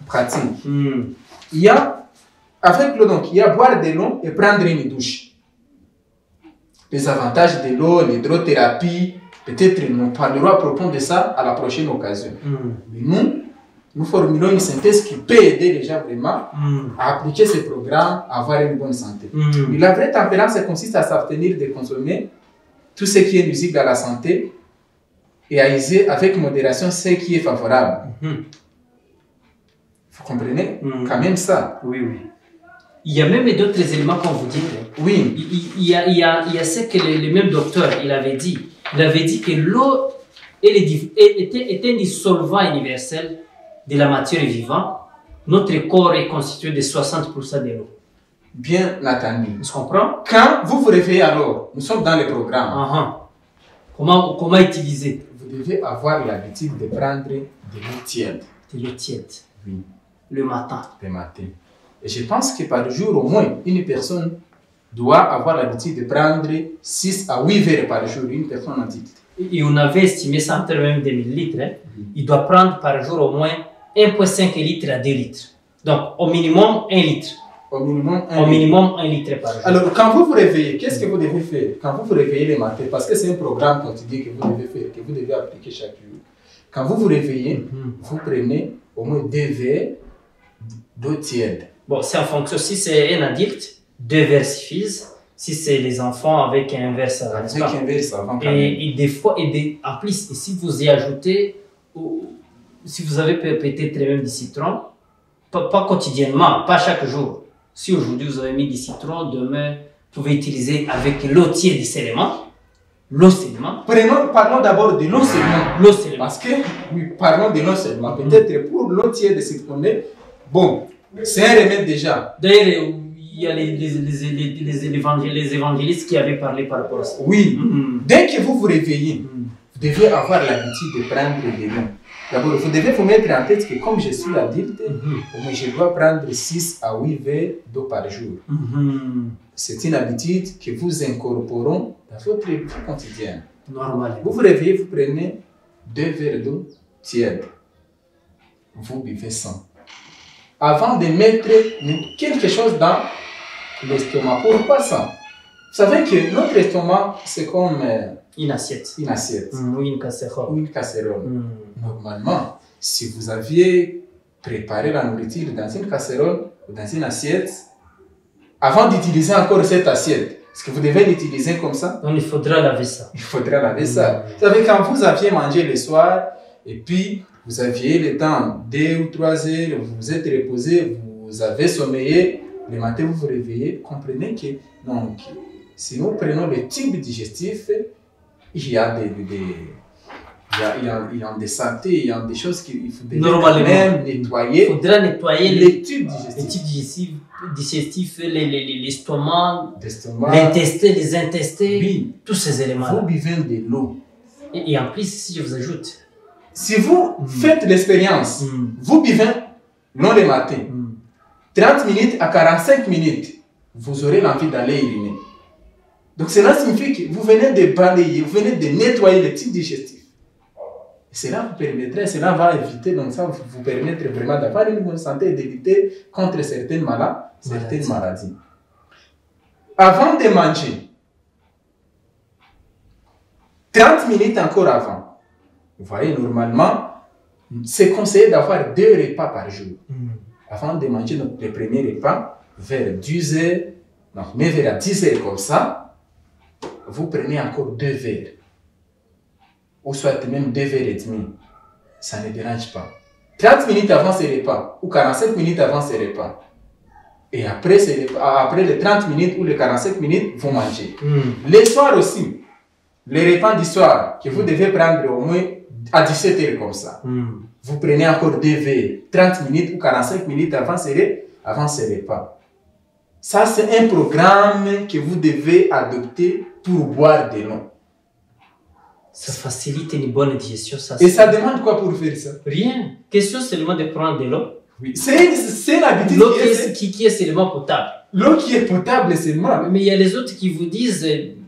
Il y a, avec l'eau, donc, il y a boire de l'eau et prendre une douche. Les avantages de l'eau, l'hydrothérapie, peut-être nous parlerons à propos de ça à la prochaine occasion. Mais nous formulons une synthèse qui peut aider les gens vraiment à appliquer ce programme, à avoir une bonne santé. Mais la vraie tempérance consiste à s'abstenir de consommer tout ce qui est nuisible à la santé et à user avec modération ce qui est favorable. Vous comprenez quand même ça? Oui, oui. Il y a même d'autres éléments comme vous dites. Oui. Il y a ce que le même docteur il avait dit. Il avait dit que l'eau était un dissolvant universel de la matière vivante. Notre corps est constitué de 60% de l'eau. Bien entendu. Tu comprends? Quand vous vous réveillez alors, nous sommes dans le programme. Comment utiliser? Vous devez avoir l'habitude de prendre de l'eau tiède. De l'eau tiède. Oui. Le matin. Le matin. Et je pense que par jour, au moins, une personne doit avoir l'habitude de prendre 6 à 8 verres par jour, une personne adulte. Et on avait estimé ça entre même 2000 litres. Hein. Il doit prendre par jour au moins 1,5 litre à 2 litres. Donc, au minimum, 1 litre. Au minimum, 1 litre par jour. Alors, quand vous vous réveillez, qu'est-ce que vous devez faire? Quand vous vous réveillez le matin, parce que c'est un programme quotidien que vous devez faire, que vous devez appliquer chaque jour. Quand vous vous réveillez, vous prenez au moins 2 verres d'eau tiède. Bon, c'est en fonction. Si c'est un adulte, 2 verres suffisent. Si c'est les enfants, avec un verre, ça va. Avec un verre, ça va quand même. Et des fois, en plus, si vous y ajoutez, si vous avez peut-être même du citron, pas quotidiennement, pas chaque jour. Si aujourd'hui vous avez mis du citron, demain, vous pouvez utiliser avec l'eau tiède seulement. L'eau seulement. Parlons d'abord de l'eau seulement. L'eau seulement. Parce que, oui, parlons de l'eau seulement. Peut-être pour l'eau tiède citronnée, bon, c'est un remède déjà. D'ailleurs, il y a les évangélistes qui avaient parlé par rapport à ça. Oui. Dès que vous vous réveillez, vous devez avoir l'habitude de prendre de l'eau. D'abord, vous devez vous mettre en tête que comme je suis adulte, je dois prendre 6 à 8 verres d'eau par jour. C'est une habitude que vous incorporons dans votre vie quotidienne. Normal. Vous vous réveillez, vous prenez 2 verres d'eau tiède. Vous buvez ça. Avant de mettre quelque chose dans l'estomac. Pourquoi ça? Vous savez que notre estomac, c'est comme une assiette. Une assiette. Ou une casserole. Ou une casserole. Normalement, si vous aviez préparé la nourriture dans une casserole ou dans une assiette, avant d'utiliser encore cette assiette, est-ce que vous devez l'utiliser comme ça? Donc il faudra laver ça. Il faudra laver ça. Vous savez, quand vous aviez mangé le soir, et puis vous aviez le temps, 2 ou 3 heures, vous vous êtes reposé, vous avez sommeillé, le matin vous vous réveillez, comprenez que donc, si nous prenons le tube digestif, il y a des santé, il y a des choses qu'il faudrait même nettoyer. Il faudra nettoyer les tubes digestifs, l'estomac, l'intestin, les intestins, oui. Tous ces éléments. Vous buvez de l'eau. Et en plus, si je vous ajoute, si vous faites l'expérience, vous buvez l'eau le matin, 30 minutes à 45 minutes, vous aurez l'envie d'aller uriner. Donc cela signifie que vous venez de balayer, vous venez de nettoyer le tube digestif. Cela vous permettrait, cela va éviter, donc ça vous permettre vraiment d'avoir une bonne santé et d'éviter contre certaines maladies. Avant de manger, 30 minutes encore avant, vous voyez, normalement, c'est conseillé d'avoir 2 repas par jour. Avant de manger le premier repas, vers 10 heures, donc 9 heures à 10 heures comme ça, vous prenez encore 2 verres. Ou soit même 2 verres et demi. Ça ne dérange pas. 30 minutes avant ce repas, ou 45 minutes avant ce repas. Et après les 30 minutes ou les 45 minutes, vous mangez. Le soir aussi, les repas du soir, que vous devez prendre au moins à 17 heures comme ça. Vous prenez encore 2 verres, 30 minutes ou 45 minutes avant ce repas. Ça, c'est un programme que vous devez adopter pour boire de l'eau. Ça facilite une bonne digestion. Et ça demande quoi pour faire ça? Rien. Question seulement de prendre de l'eau. Oui. C'est l'habitude. L'eau qui est seulement potable. L'eau qui est potable seulement. Mais il y a les autres qui vous disent,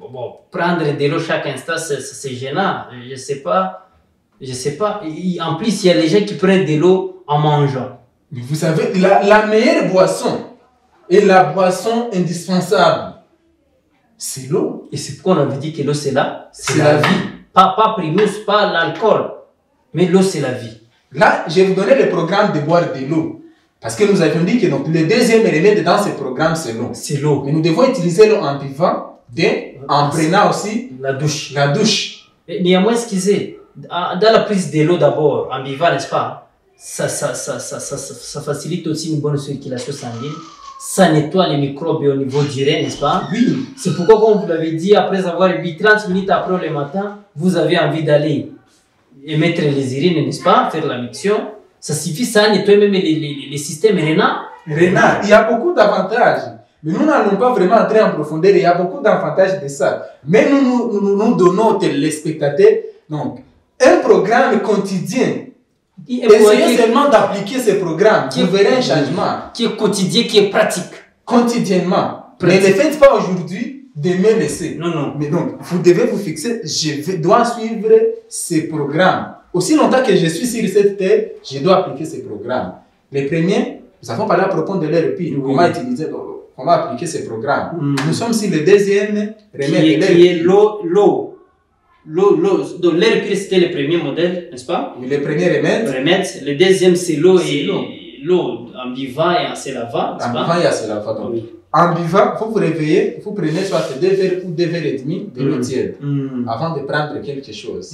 bon, prendre de l'eau chaque instant, c'est gênant. Je sais pas. En plus, il y a les gens qui prennent de l'eau en mangeant. Mais vous savez, la meilleure boisson et la boisson indispensable, c'est l'eau. Et c'est pourquoi on avait dit que l'eau, c'est là. C'est la vie. Pas Primus, pas l'alcool. Mais l'eau, c'est la vie. Là, je vais vous donner le programme de boire de l'eau. Parce que nous avions dit que donc, le deuxième remède dans ce programme, c'est l'eau. C'est l'eau. Mais nous devons utiliser l'eau en buvant, en prenant aussi la douche. La douche. Et néanmoins, ce qu'ils aient, dans la prise de l'eau d'abord, en buvant, n'est-ce pas, ça facilite aussi une bonne circulation sanguine. Ça nettoie les microbes au niveau du rein, n'est-ce pas? Oui. C'est pourquoi, comme vous l'avez dit, après avoir bu 30 minutes après le matin, vous avez envie d'aller émettre les urines, n'est-ce pas? Faire la miction. Ça suffit, ça nettoie même les systèmes rénaux. Rénal, il y a beaucoup d'avantages. Mais nous n'allons pas vraiment entrer en profondeur. Il y a beaucoup d'avantages de ça. Mais nous donnons aux téléspectateurs donc, un programme quotidien. Essayez seulement d'appliquer ce programme. Vous verrez un changement. Qui est quotidien, qui est pratique. Quotidiennement. Mais ne faites pas aujourd'hui, demain laisser. Non. Mais donc, vous devez vous fixer, dois suivre ces programmes. Aussi longtemps que je suis sur cette terre, je dois appliquer ces programmes. Les premiers, nous avons parlé à propos de l'air pire. Oui. Comment appliquer ces programmes. Nous sommes sur le deuxième remède. Qui est l'eau. Donc l'air pur, c'était le premier modèle, n'est-ce pas? Oui, le premier remède. Le deuxième, c'est l'eau et l'eau en buvant et en se lavant, n'est-ce pas? En buvant et en se lavant. Oui. En buvant, vous vous réveillez, vous prenez soit 2 verres ou 2 verres et demi de l'eau tiède avant de prendre quelque chose.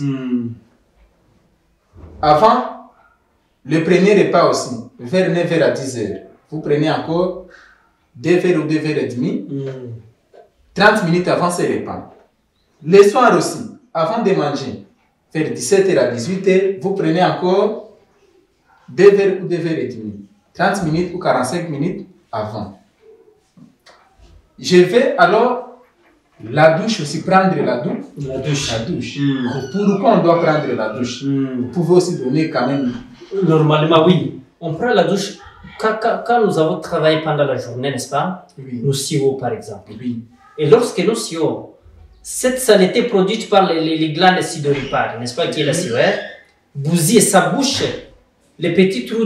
Avant le premier repas aussi, vers 9h à 10h, vous prenez encore 2 verres ou 2 verres et demi, 30 minutes avant ce repas. Le soir aussi, avant de manger, vers 17h à 18h, vous prenez encore 2 verres ou 2 verres et demi, 30 minutes ou 45 minutes avant. Je vais alors la douche aussi, prendre la douche. Pourquoi on doit prendre la douche? Vous pouvez aussi donner quand même. Normalement, oui. On prend la douche quand nous avons travaillé pendant la journée, n'est-ce pas? Oui. Nous scions, par exemple. Oui. Et lorsque nous scions, cette saleté produite par les glandes sudoripares, n'est-ce pas, qui est la sueur, bousille sa bouche, les petits trous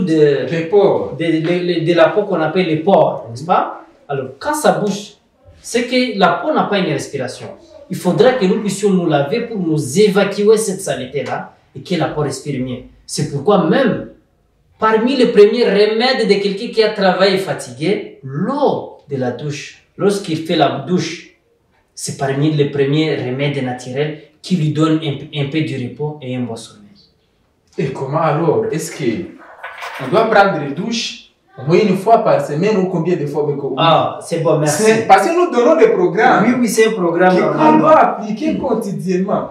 de la peau qu'on appelle les pores, n'est-ce pas? Alors, quand ça bouge, c'est que la peau n'a pas une respiration. Il faudra que nous puissions nous laver pour nous évacuer cette saleté-là et que la peau respire mieux. C'est pourquoi même, parmi les premiers remèdes de quelqu'un qui a travaillé fatigué, l'eau de la douche, lorsqu'il fait la douche, c'est parmi les premiers remèdes naturels qui lui donnent un peu de repos et un bon sommeil. Et comment alors? Est-ce qu'on doit prendre une douche au moins une fois par semaine ou combien de fois? Ah, c'est bon, merci. Parce que nous donnons des programmes. Oui, c'est un programme qu'on doit appliquer quotidiennement.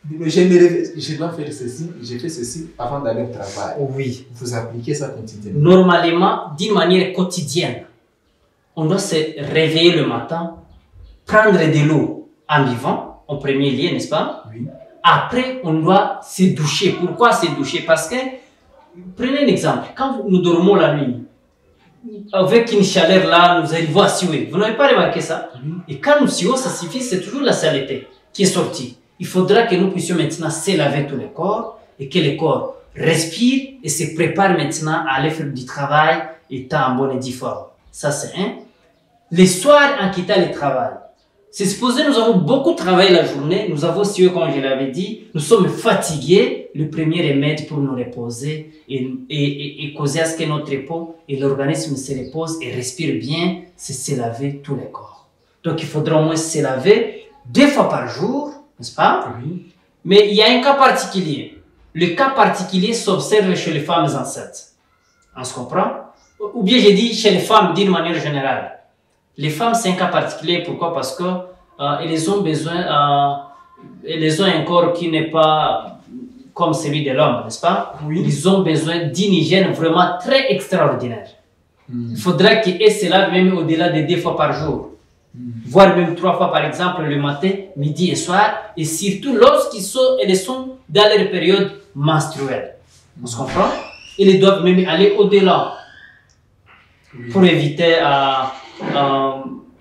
Je dois faire ceci, je fais ceci avant d'aller au travail. Oui. Vous appliquez ça quotidiennement. Normalement, d'une manière quotidienne, on doit se réveiller le matin, prendre de l'eau en vivant, en premier lieu, n'est-ce pas? Oui. Après, on doit se doucher. Pourquoi se doucher? Parce que, prenez un exemple, quand nous dormons la nuit, avec une chaleur là, nous arrivons à suer. Vous n'avez pas remarqué ça? Et quand nous suons, ça suffit, c'est toujours la saleté qui est sortie. Il faudra que nous puissions maintenant se laver tout le corps et que le corps respire et se prépare maintenant à aller faire du travail étant en bonne et due forme. Ça, c'est un. Les soirs, en quittant le travail, c'est supposé nous avons beaucoup travaillé la journée, nous avons sué, comme je l'avais dit, nous sommes fatigués. Le premier remède pour nous reposer et causer à ce que notre peau et l'organisme se repose et respire bien, c'est se laver tout le corps. Donc il faudra au moins se laver 2 fois par jour, n'est-ce pas? Oui. Mais il y a un cas particulier. Le cas particulier s'observe chez les femmes enceintes. On se comprend? Ou bien j'ai dit chez les femmes d'une manière générale. Les femmes, c'est un cas particulier. Pourquoi? Parce que elles ont besoin, elles ont un corps qui n'est pas comme celui de l'homme, n'est-ce pas? Oui. Ils ont besoin d'une hygiène vraiment très extraordinaire. Il faudra qu'elles se lavent même au-delà de 2 fois par jour. Voire même 3 fois par exemple le matin, midi et soir. Et surtout lorsqu'elles sont dans leur période menstruelle. On se comprend? Elles doivent même aller au-delà. Pour éviter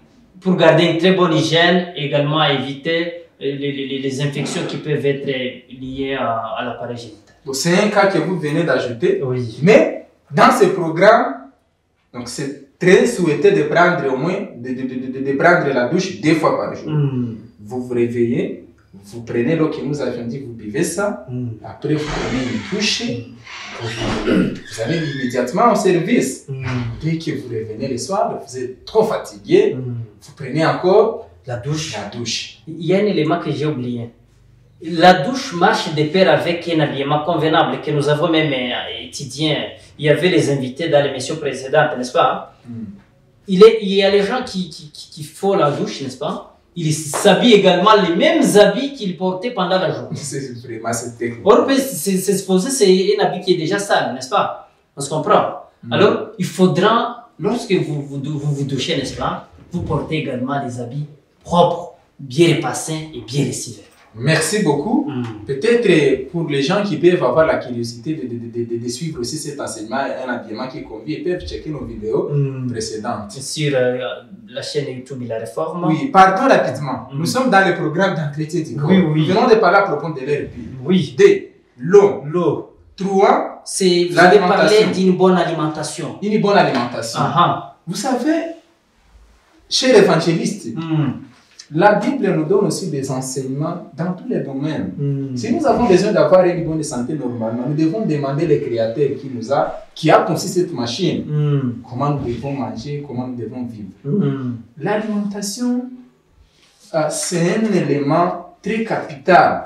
pour garder une très bonne hygiène, également éviter les infections qui peuvent être liées à l'appareil génital. Donc, c'est un cas que vous venez d'ajouter. Oui. Mais dans ce programme, donc c'est très souhaité de prendre au moins de prendre la douche 2 fois par jour. Vous vous réveillez, vous prenez l'eau que nous avions dit, vous buvez ça. Après, vous prenez une douche. Vous allez immédiatement au service. Dès que vous revenez le soir, vous êtes trop fatigué. Vous prenez encore la douche. Il y a un élément que j'ai oublié. La douche marche de pair avec un habillement convenable que nous avons même étudié. Il y avait les invités dans l'émission précédente, n'est-ce pas? Il y a les gens qui font la douche, n'est-ce pas? Ils s'habillent également les mêmes habits qu'ils portaient pendant la journée. C'est vraiment cette technique. Or, c'est supposé c'est un habit qui est déjà sale, n'est-ce pas? On se comprend. Alors, il faudra, lorsque vous douchez, n'est-ce pas, vous portez également des habits propres, bien repassés et bien lessivés. Merci beaucoup. Peut-être pour les gens qui peuvent avoir la curiosité de suivre aussi cet enseignement, un habillement qui convient, ils peuvent checker nos vidéos précédentes. Sur la chaîne YouTube La Réforme. Oui, pardon rapidement. Nous sommes dans le programme d'entretien du corps. Nous venons de parler à propos de l'air pur. Oui. 2. L'eau. 3. C'est vous avez parlé d'une bonne alimentation. Une bonne alimentation. Vous savez, cher évangéliste, la Bible nous donne aussi des enseignements dans tous les domaines. Si nous avons besoin d'avoir une bonne santé normalement, nous devons demander le Créateur qui a conçu cette machine, comment nous devons manger, comment nous devons vivre. L'alimentation, c'est un élément très capital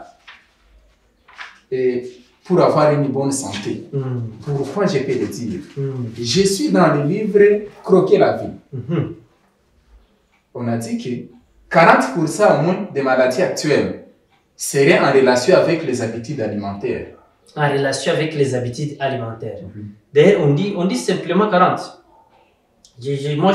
pour avoir une bonne santé. Pourquoi je peux le dire? Je suis dans le livre Croquer la vie. On a dit que 40% au moins des maladies actuelles seraient en relation avec les habitudes alimentaires. En relation avec les habitudes alimentaires. D'ailleurs, on dit simplement 40. Chez moi,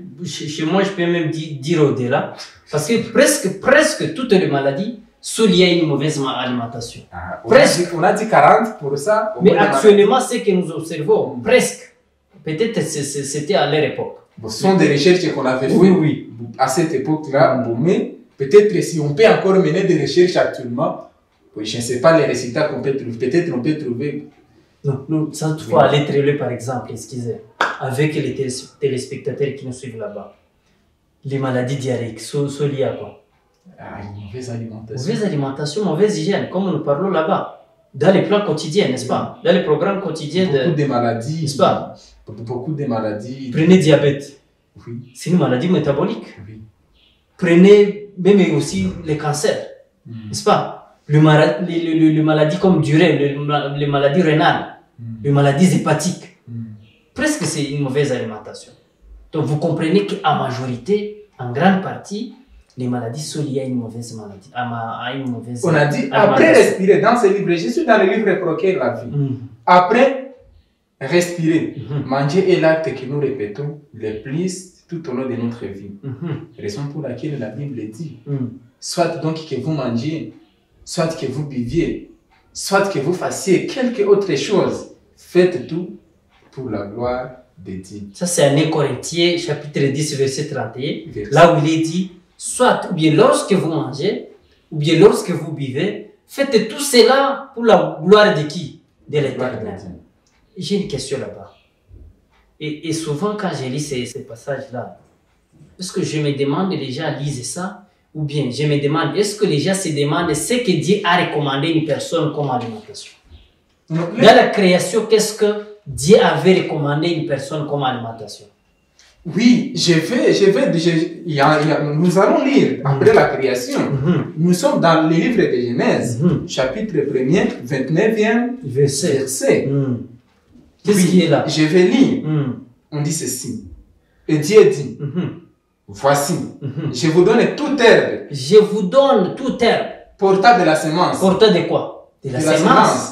je peux même dire au-delà. Parce que presque toutes les maladies sont liées à une mauvaise alimentation. On a dit 40%. Mais actuellement, ce que nous observons, presque. Peut-être c'était à leur époque. Ce sont des recherches qu'on avait faites. Oui. À cette époque-là, mais peut-être si on peut encore mener des recherches actuellement, je ne sais pas les résultats qu'on peut trouver. Peut-être on peut trouver. Non, sans toutefois aller très loin, par exemple, excusez, avec les téléspectateurs qui nous suivent là-bas. Les maladies diarrhéiques sont liées à quoi? Une mauvaise alimentation. Mauvaise alimentation, mauvaise hygiène, comme nous parlons là-bas. Dans les plans quotidiens, n'est-ce pas? Dans les programmes quotidiens beaucoup de maladies. N'est-ce pas? Beaucoup de maladies. Prenez diabète. Oui. C'est une maladie métabolique. Oui. Prenez même aussi les cancers. N'est-ce pas? Les maladies comme les maladies rénales, les maladies hépatiques. Presque c'est une mauvaise alimentation. Donc vous comprenez qu'en majorité, en grande partie, les maladies sont liées à une mauvaise maladie. On a dit, après respirer, dans ce livre, je suis dans le livre Croquer la vie. Après respirer, manger est l'acte que nous répétons le plus tout au long de notre vie. Raison pour laquelle la Bible dit, soit donc que vous mangiez, soit que vous buviez, soit que vous fassiez quelque autre chose, faites tout pour la gloire de Dieu. Ça c'est 1 Corinthiens chapitre 10 verset 31, là où il est dit, soit ou bien lorsque vous mangez, ou bien lorsque vous buvez, faites tout cela pour la gloire de qui? De l'Éternel. J'ai une question là-bas. Et souvent, quand je lis ces passages-là, est-ce que je me demande, les gens lisent ça? Ou bien, je me demande, est-ce que les gens se demandent ce que Dieu a recommandé une personne comme alimentation? Dans la création, qu'est-ce que Dieu avait recommandé une personne comme alimentation? Oui, nous allons lire après la création. Nous sommes dans le livre de Genèse, chapitre 1er, 29e verset. Qu'est-ce qui est là? Je vais lire. On dit ceci. Et Dieu dit, voici, je vous donne toute herbe. Je vous donne toute herbe. Portant de la semence. Portant de quoi? De la semence.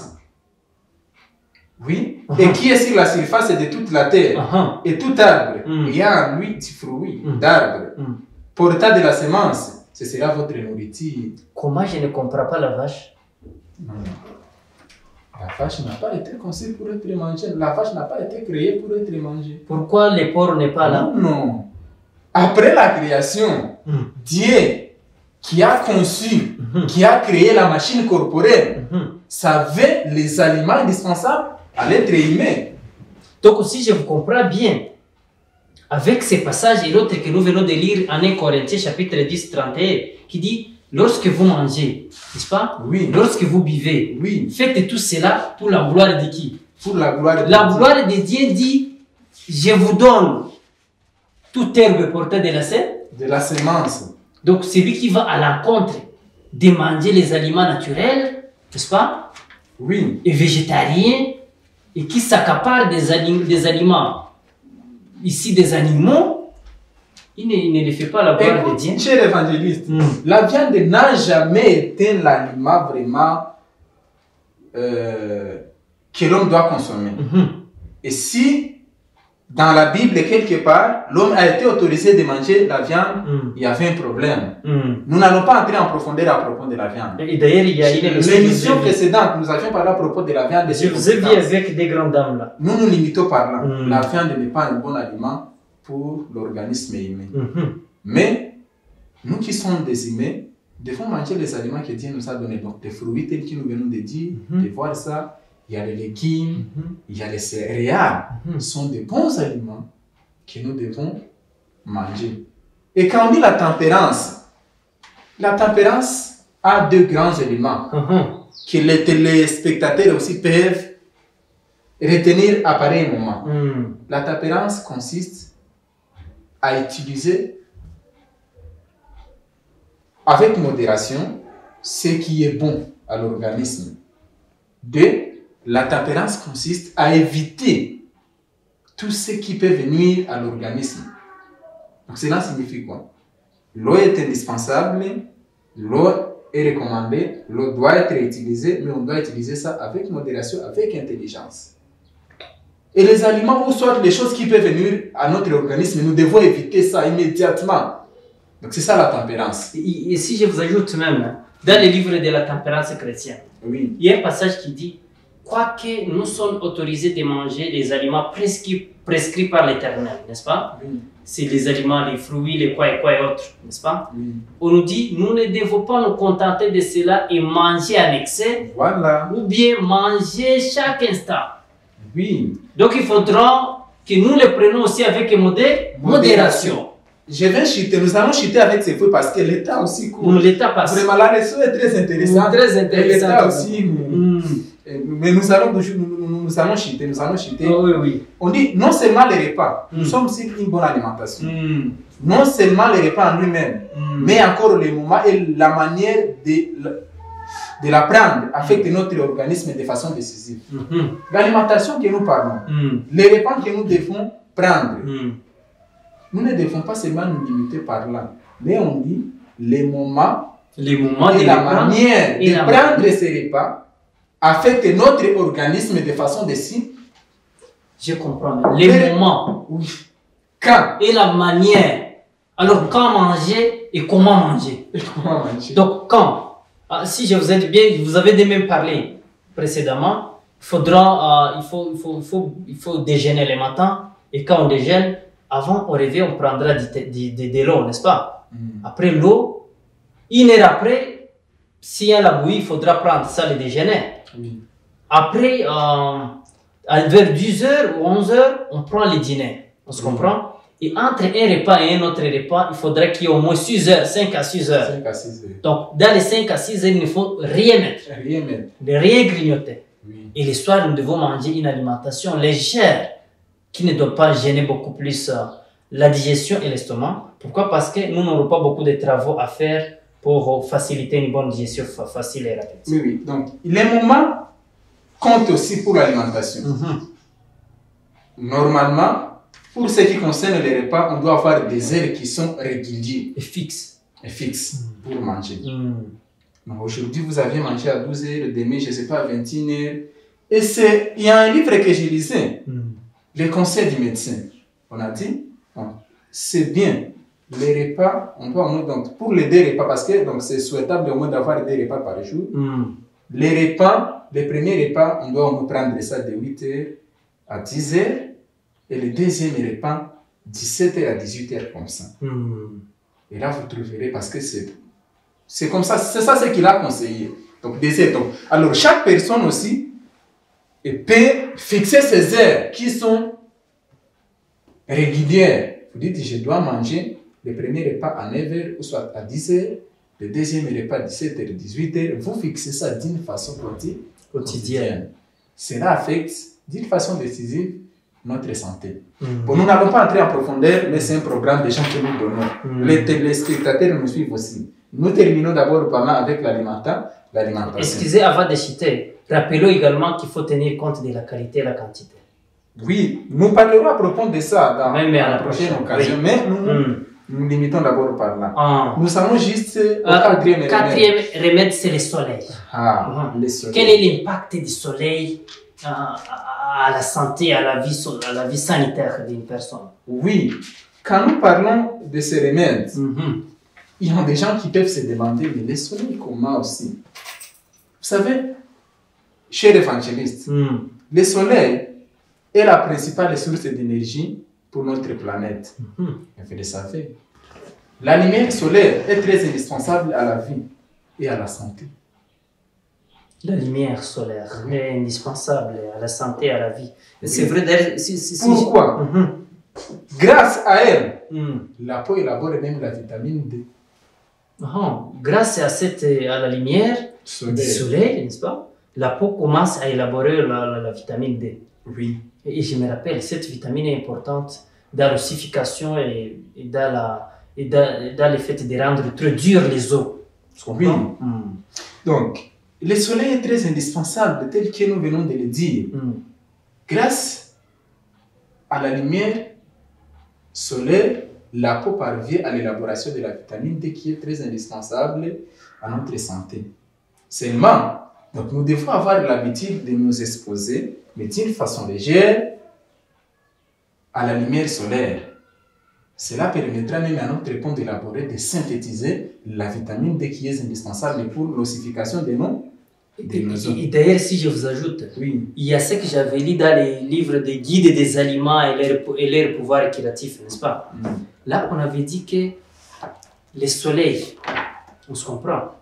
Oui. Et qui est sur la surface de toute la terre. Et tout arbre, il y a en lui du fruit d'arbre. Portant de la semence, ce sera votre nourriture. Comment je ne comprends pas la vache? Non. La vache n'a pas été conçue pour être mangée. La vache n'a pas été créée pour être mangée. Pourquoi le porc n'est pas là? Non. après la création, Dieu qui a conçu, qui a créé la machine corporelle, savait les aliments indispensables à l'être humain. Donc, si je vous comprends bien, avec ces passages et l'autre que nous venons de lire en 1 Corinthiens chapitre 10, 31, qui dit, lorsque vous mangez, n'est-ce pas? Oui. Lorsque vous buvez, Oui. faites tout cela pour la gloire de qui? Pour la gloire de La Dieu. gloire de Dieu dit, je vous donne toute herbe portée de la scène. De la sémence. Donc, celui qui va à l'encontre de manger les aliments naturels, n'est-ce pas? Oui. Et végétarien, et qui s'accapare des aliments, ici des animaux, il ne les fait pas la gloire de Dieu. Écoute, cher évangéliste, la viande n'a jamais été l'aliment vraiment que l'homme doit consommer. Et si, dans la Bible, quelque part, l'homme a été autorisé de manger la viande, il y avait un problème. Nous n'allons pas entrer en profondeur à propos de la viande. Et d'ailleurs, il y a une l'émission précédente, nous avions parlé à propos de la viande. Je vous ai vu avec des grandes dames là. Nous nous limitons par là. La viande n'est pas un bon aliment pour l'organisme humain. Mais nous qui sommes des humains, devons manger les aliments que Dieu nous a donnés. Donc, des fruits tels que nous venons de dire, de voir ça. Il y a les légumes, il y a les céréales. Ce sont des bons aliments que nous devons manger. Et quand on dit la tempérance a deux grands éléments que les téléspectateurs aussi peuvent retenir à pareil moment. La tempérance consiste à utiliser avec modération ce qui est bon à l'organisme. Deux, la tempérance consiste à éviter tout ce qui peut venir à l'organisme. Donc cela signifie quoi? L'eau est indispensable, l'eau est recommandée, l'eau doit être utilisée, mais on doit utiliser ça avec modération, avec intelligence. Et les aliments ou soit les choses qui peuvent venir à notre organisme, nous devons éviter ça immédiatement. Donc c'est ça la tempérance. Et si je vous ajoute même, dans les livres de la tempérance chrétienne, il y a un passage qui dit, quoique nous sommes autorisés de manger les aliments prescrits par l'Éternel, n'est-ce pas? C'est les aliments, les fruits, les quoi et autres, n'est-ce pas? On nous dit, nous ne devons pas nous contenter de cela et manger en excès, ou bien manger chaque instant. Donc il faudra que nous le prenions aussi avec modération. Je vais chuter, nous allons chuter avec ces fruits parce que l'État aussi court. L'État passe. Vraiment, la leçon est très intéressante. Très intéressante. L'État aussi. Mais nous allons chuter, On dit non seulement les repas, nous sommes sur une bonne alimentation. Non seulement les repas en lui-même, mais encore les moments et la manière de la prendre affecte notre organisme de façon décisive. L'alimentation que nous parlons, les repas que nous devons prendre, nous ne devons pas seulement nous limiter par là, mais on dit les moments et la manière de prendre ces repas affecte notre organisme de façon décisive. Je comprends. Les moments. Quand et la manière. Alors, quand manger et comment manger. Donc, quand si je vous ai dit bien, vous avez même parlé précédemment, il faut déjeuner le matin. Et quand on déjeune, avant, au réveil, on prendra de l'eau, n'est-ce pas? Après l'eau, une heure après, s'il y a la bouillie, il faudra prendre ça le déjeuner. Après, vers 10h ou 11h, on prend le dîner. On se comprend? Et entre un repas et un autre repas, il faudrait qu'il y ait au moins 6 heures, 5 à 6 heures. 5 à 6 heures. Donc, dans les 5 à 6 heures, il ne faut rien mettre. Rien grignoter. Et le soir, nous devons manger une alimentation légère qui ne doit pas gêner beaucoup plus la digestion et l'estomac. Pourquoi? Parce que nous n'aurons pas beaucoup de travaux à faire pour faciliter une bonne digestion facile et rapide. Oui. Donc, les moments comptent aussi pour l'alimentation. Normalement, pour ce qui concerne les repas, on doit avoir des heures qui sont réguliers et fixes pour manger. Aujourd'hui, vous aviez mangé à 12h, demain, je ne sais pas, à 21h. Et il y a un livre que je lisais, Les conseils du médecin. On a dit, c'est bien, les repas, on doit au moins, donc, pour les 2 repas, parce que c'est souhaitable au moins d'avoir 2 repas par jour. Les repas, les premiers repas, on doit au moins prendre ça de 8h à 10h. Et le deuxième repas, 17h à 18h comme ça. Et là, vous trouverez, parce que c'est comme ça, c'est ça ce qu'il a conseillé. Donc, alors, chaque personne aussi peut fixer ses heures qui sont régulières. Vous dites, je dois manger le premier repas à 9h ou soit à 10h, le deuxième repas à 17h, 18h. Vous fixez ça d'une façon quotidienne. Cela affecte d'une façon décisive notre santé. Bon, nous n'allons pas entrer en profondeur, mais c'est un programme déjà que nous donnons. Les téléspectateurs nous suivent aussi. Nous terminons d'abord parlant avec l'alimentation. Excusez, avant de citer, rappelons également qu'il faut tenir compte de la qualité et la quantité. Oui, nous parlerons à propos de ça dans la prochaine occasion, mais nous limitons d'abord par là. Nous savons juste au quatrième remède, c'est le soleil. Le soleil. Quel est l'impact du soleil à la santé, à la vie sanitaire d'une personne? Oui, quand nous parlons de ces remèdes, il y a des gens qui peuvent se demander, mais le soleil comment aussi? Vous savez, cher évangéliste, le soleil est la principale source d'énergie pour notre planète. Vous le savez. La lumière solaire est très indispensable à la vie et à la santé. La lumière solaire est indispensable à la santé et à la vie. C'est vrai. Pourquoi? Grâce à elle, la peau élabore même la vitamine D. Grâce à la lumière du soleil, n'est-ce pas? La peau commence à élaborer la vitamine D. Oui. Et je me rappelle, cette vitamine est importante dans l'ossification et dans le fait de rendre très dur les os. Oui. Donc, le soleil est très indispensable, tel que nous venons de le dire. Grâce à la lumière solaire, la peau parvient à l'élaboration de la vitamine D qui est très indispensable à notre santé. Seulement, donc nous devons avoir l'habitude de nous exposer, mais d'une façon légère, à la lumière solaire. Cela permettra même à notre peau d'élaborer, de synthétiser la vitamine D qui est indispensable pour l'ossification de nos os. Et d'ailleurs, si je vous ajoute, il y a ce que j'avais lu dans les livres des guides des aliments et leur pouvoir curatif, n'est-ce pas? Là, on avait dit que le soleil, on se comprend,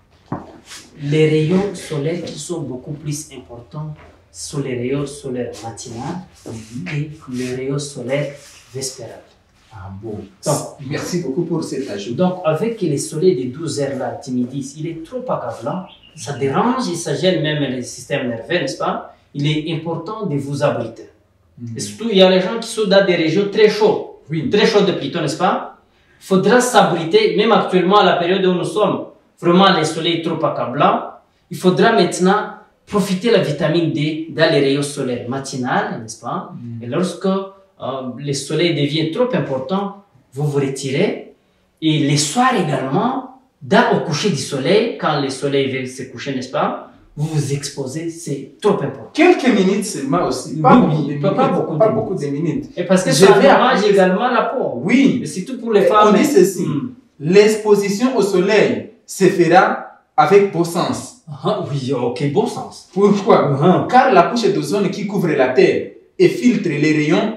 les rayons solaires qui sont beaucoup plus importants sont les rayons solaires matinaux et les rayons solaires vespérales. Donc, merci beaucoup pour cet ajout. Donc, avec les soleils de 12 heures là, midi, il est trop accablant, ça dérange et ça gêne même le système nerveux, n'est-ce pas? Il est important de vous abriter. Et surtout, il y a les gens qui sont dans des régions très chaudes, très chaudes plutôt, n'est-ce pas? Il faudra s'abriter, même actuellement à la période où nous sommes, vraiment le soleil est trop accablant. Il faudra maintenant profiter de la vitamine D dans les rayons solaires matinales, n'est-ce pas? Et lorsque le soleil devient trop important, vous vous retirez. Et les soirs également, au coucher du soleil, quand le soleil vient se coucher, n'est-ce pas? Vous vous exposez, c'est trop important. Quelques minutes seulement aussi. Pas beaucoup de minutes. Et parce que ça endommage également la peau. Oui. Et surtout pour les femmes. On dit ceci. L'exposition au soleil se fera avec beau sens. Oui, ok, bon sens. Pourquoi? Car la couche d'ozone qui couvre la Terre et filtre les rayons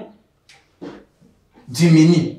diminue.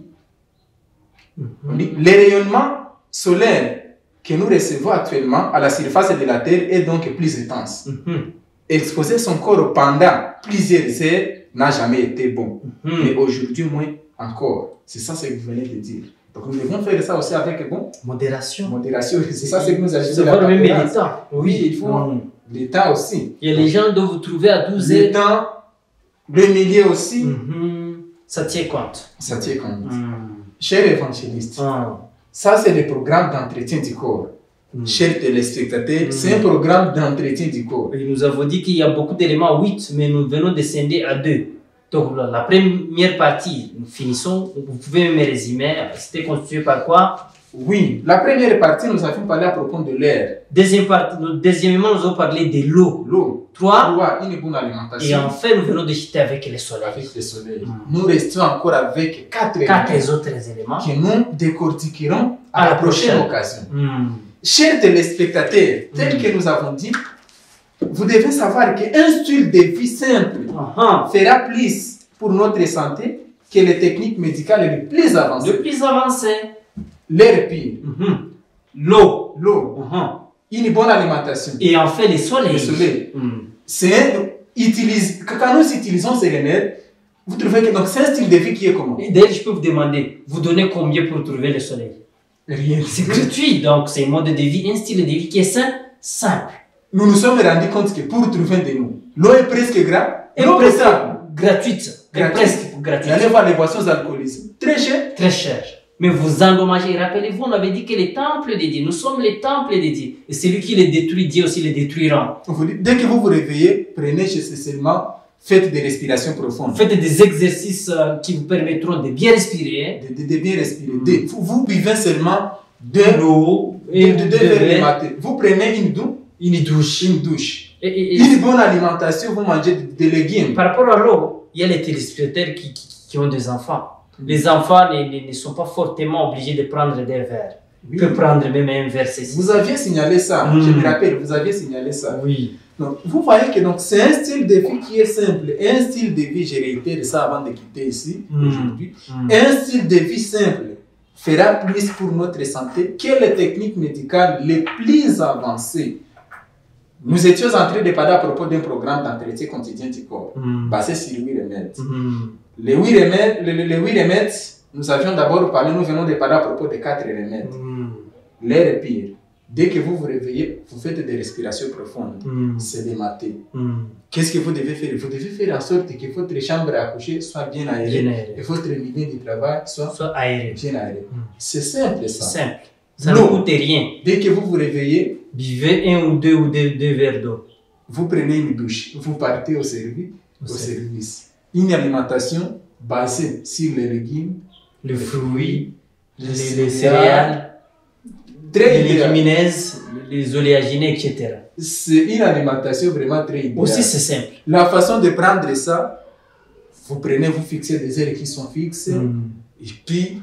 Le rayonnement solaire que nous recevons actuellement à la surface de la Terre est donc plus intense. Exposer son corps pendant plusieurs heures n'a jamais été bon. Mais aujourd'hui, moins encore. C'est ça ce que vous venez de dire. Donc nous devons faire ça aussi avec modération. Modération, c'est ça ce que nous ajoutons. C'est même le temps. Oui, il faut le temps aussi. Et les gens doivent vous trouver à 12 heures. Le temps, le milieu aussi. Ça tient compte. Ça tient compte. Cher évangéliste, ça c'est le programme d'entretien du corps. Chers téléspectateurs, c'est un programme d'entretien du corps. Et nous avons dit qu'il y a beaucoup d'éléments, 8, mais nous venons descendre à 2. Donc la première partie, nous finissons, vous pouvez me résumer, c'était constitué par quoi? Oui, la première partie, nous avons parlé à propos de l'air. Deuxièmement, nous avons parlé de l'eau. L'eau. 3. Une bonne alimentation. Et enfin, nous venons de chuter avec le soleil. Avec le soleil. Nous restons encore avec 4 autres éléments que nous décortiquerons à la prochaine occasion. Chers téléspectateurs, tel que nous avons dit, vous devez savoir qu'un style de vie simple fera plus pour notre santé que les techniques médicales les plus avancées. Le plus avancé. L'air pur. L'eau. L'eau. Une bonne alimentation. Et en fait, le soleil. Le soleil. Quand nous utilisons ces remèdes, vous trouvez que c'est un style de vie qui est comment? D'ailleurs, je peux vous demander, vous donnez combien pour trouver le soleil? Rien. C'est gratuit, donc c'est un mode de vie, un style de vie qui est simple. Nous nous sommes rendus compte que pour trouver de nous, l'eau est presque gratuite. Presque gratuite. Allez voir les boissons alcoolisées. Très cher. Très cher. Mais vous endommagez. Rappelez-vous, on avait dit que les temples de Dieu, nous sommes les temples de Dieu. Et celui qui les détruit, Dieu aussi les détruira. Dès que vous vous réveillez, prenez seulement, faites des respirations profondes. Faites des exercices qui vous permettront de bien respirer. De bien respirer. Vous buvez seulement de l'eau et de verres le matin. Vous prenez une douche. Une bonne alimentation, vous mangez des légumes. Par rapport à l'eau, il y a les téléspectateurs qui ont des enfants. Les enfants ne sont pas fortement obligés de prendre des verres. Ils peuvent prendre même un verre. Vous aviez signalé ça, je me rappelle, vous aviez signalé ça. Oui. Donc, vous voyez que c'est un style de vie qui est simple. Un style de vie, j'ai réitéré ça avant de quitter ici, aujourd'hui. Un style de vie simple fera plus pour notre santé que les techniques médicales les plus avancées. Nous étions en train de parler à propos d'un programme d'entretien quotidien du corps, basé sur 8 remèdes. Les 8 remèdes, nous avions d'abord parlé, nous venons de parler à propos de 4 remèdes. L'air est pire. Dès que vous vous réveillez, vous faites des respirations profondes. C'est le matin. Qu'est-ce que vous devez faire? Vous devez faire en sorte que votre chambre à coucher soit bien aérée. Et votre milieu de travail soit aéré. Bien aéré. C'est simple ça. Simple. Ça ne coûte rien. Dès que vous vous réveillez, buvez un ou deux verres d'eau. Vous prenez une douche. Vous partez au service. Une alimentation basée sur les légumes, les fruits, les céréales, les légumineuses, les oléagineux, etc. C'est une alimentation vraiment très idéale. Aussi, c'est simple. La façon de prendre ça, vous fixez des heures qui sont fixes, et puis,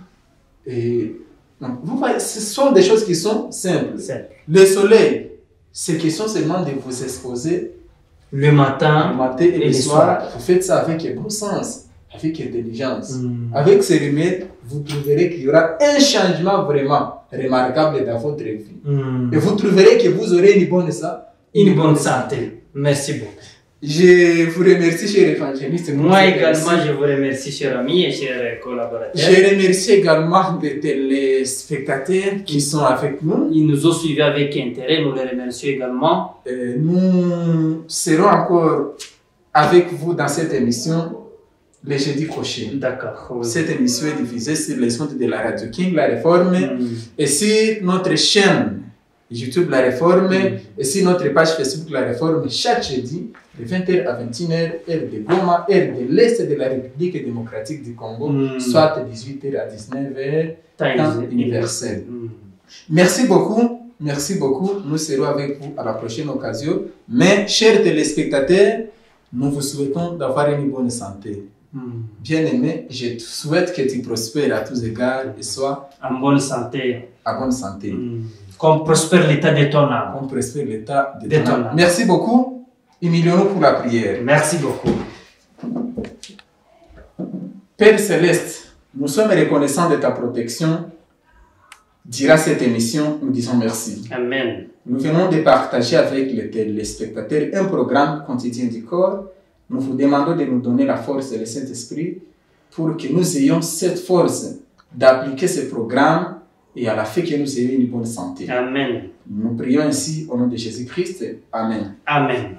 vous voyez, ce sont des choses qui sont simples. Le soleil, c'est question seulement de vous exposer le matin et le soir. Vous faites ça avec bon sens, avec intelligence. Avec ces remèdes, vous trouverez qu'il y aura un changement vraiment remarquable dans votre vie. Et vous trouverez que vous aurez une bonne santé. Merci beaucoup. Je vous remercie, cher évangéliste. Moi également, je vous remercie, chers amis et chers collaborateurs. Je remercie également les téléspectateurs qui sont avec nous. Ils nous ont suivis avec intérêt, nous les remercions également. Nous serons encore avec vous dans cette émission le jeudi prochain. D'accord. Oui. Cette émission est diffusée sur les ondes de la Radio King, La Réforme, et sur notre chaîne YouTube La Réforme, et sur notre page Facebook La Réforme, chaque jeudi, de 20h à 21h, heure de Goma, heure de l'Est de la République démocratique du Congo, soit de 18h à 19h, temps universel. Merci beaucoup. Merci beaucoup. Nous serons avec vous à la prochaine occasion. Mais, chers téléspectateurs, nous vous souhaitons d'avoir une bonne santé. Bien-aimé, je te souhaite que tu prospères à tous égards et sois en bonne santé. À bonne santé. Qu'on prospère l'état de ton âme. Qu'on prospère l'état de ton âme. Merci beaucoup. Humilions-nous pour la prière. Merci beaucoup. Père Céleste, nous sommes reconnaissants de ta protection. Durant cette émission, nous disons merci. Amen. Nous venons de partager avec les téléspectateurs un programme quotidien du corps. Nous vous demandons de nous donner la force et le Saint-Esprit pour que nous ayons cette force d'appliquer ce programme et à la fin que nous ayons une bonne santé. Amen. Nous prions ainsi au nom de Jésus-Christ. Amen. Amen.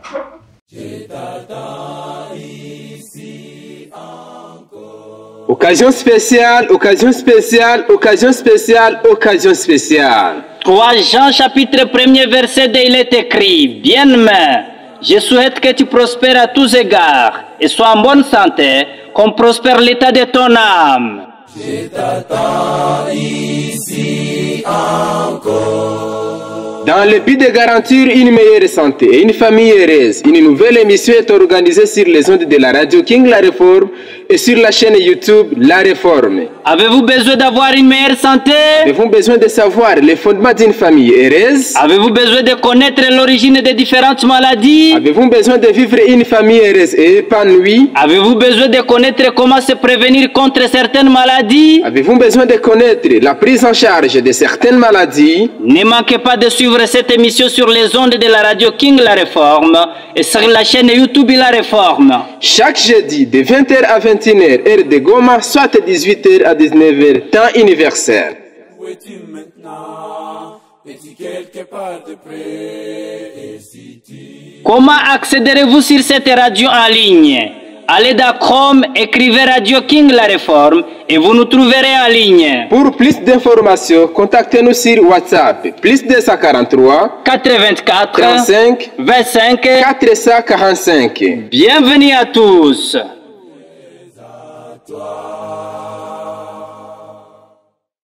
Occasion spéciale, occasion spéciale, occasion spéciale, occasion spéciale. 3 Jean chapitre 1er verset il est écrit: Bien-aimé, je souhaite que tu prospères à tous égards et sois en bonne santé, qu'on prospère l'état de ton âme. Je t'attends ici encore. Dans le but de garantir une meilleure santé et une famille heureuse, une nouvelle émission est organisée sur les ondes de la radio King La Réforme et sur la chaîne YouTube La Réforme. Avez-vous besoin d'avoir une meilleure santé? Avez-vous besoin de savoir les fondements d'une famille heureuse? Avez-vous besoin de connaître l'origine des différentes maladies? Avez-vous besoin de vivre une famille heureuse et épanouie? Avez-vous besoin de connaître comment se prévenir contre certaines maladies? Avez-vous besoin de connaître la prise en charge de certaines maladies? Ne manquez pas de suivre cette émission sur les ondes de la radio King La Réforme et sur la chaîne YouTube La Réforme. Chaque jeudi de 20h à 21h, heure de Goma, soit de 18h à 19h, temps universel. Où es-tu maintenant? Es-tu quelque part de près? Et si tu... Comment accéderez-vous sur cette radio en ligne? Allez dans Chrome, écrivez Radio King La Réforme et vous nous trouverez en ligne. Pour plus d'informations, contactez-nous sur WhatsApp, plus 243 84 35 25 445. Bienvenue à tous. Toi.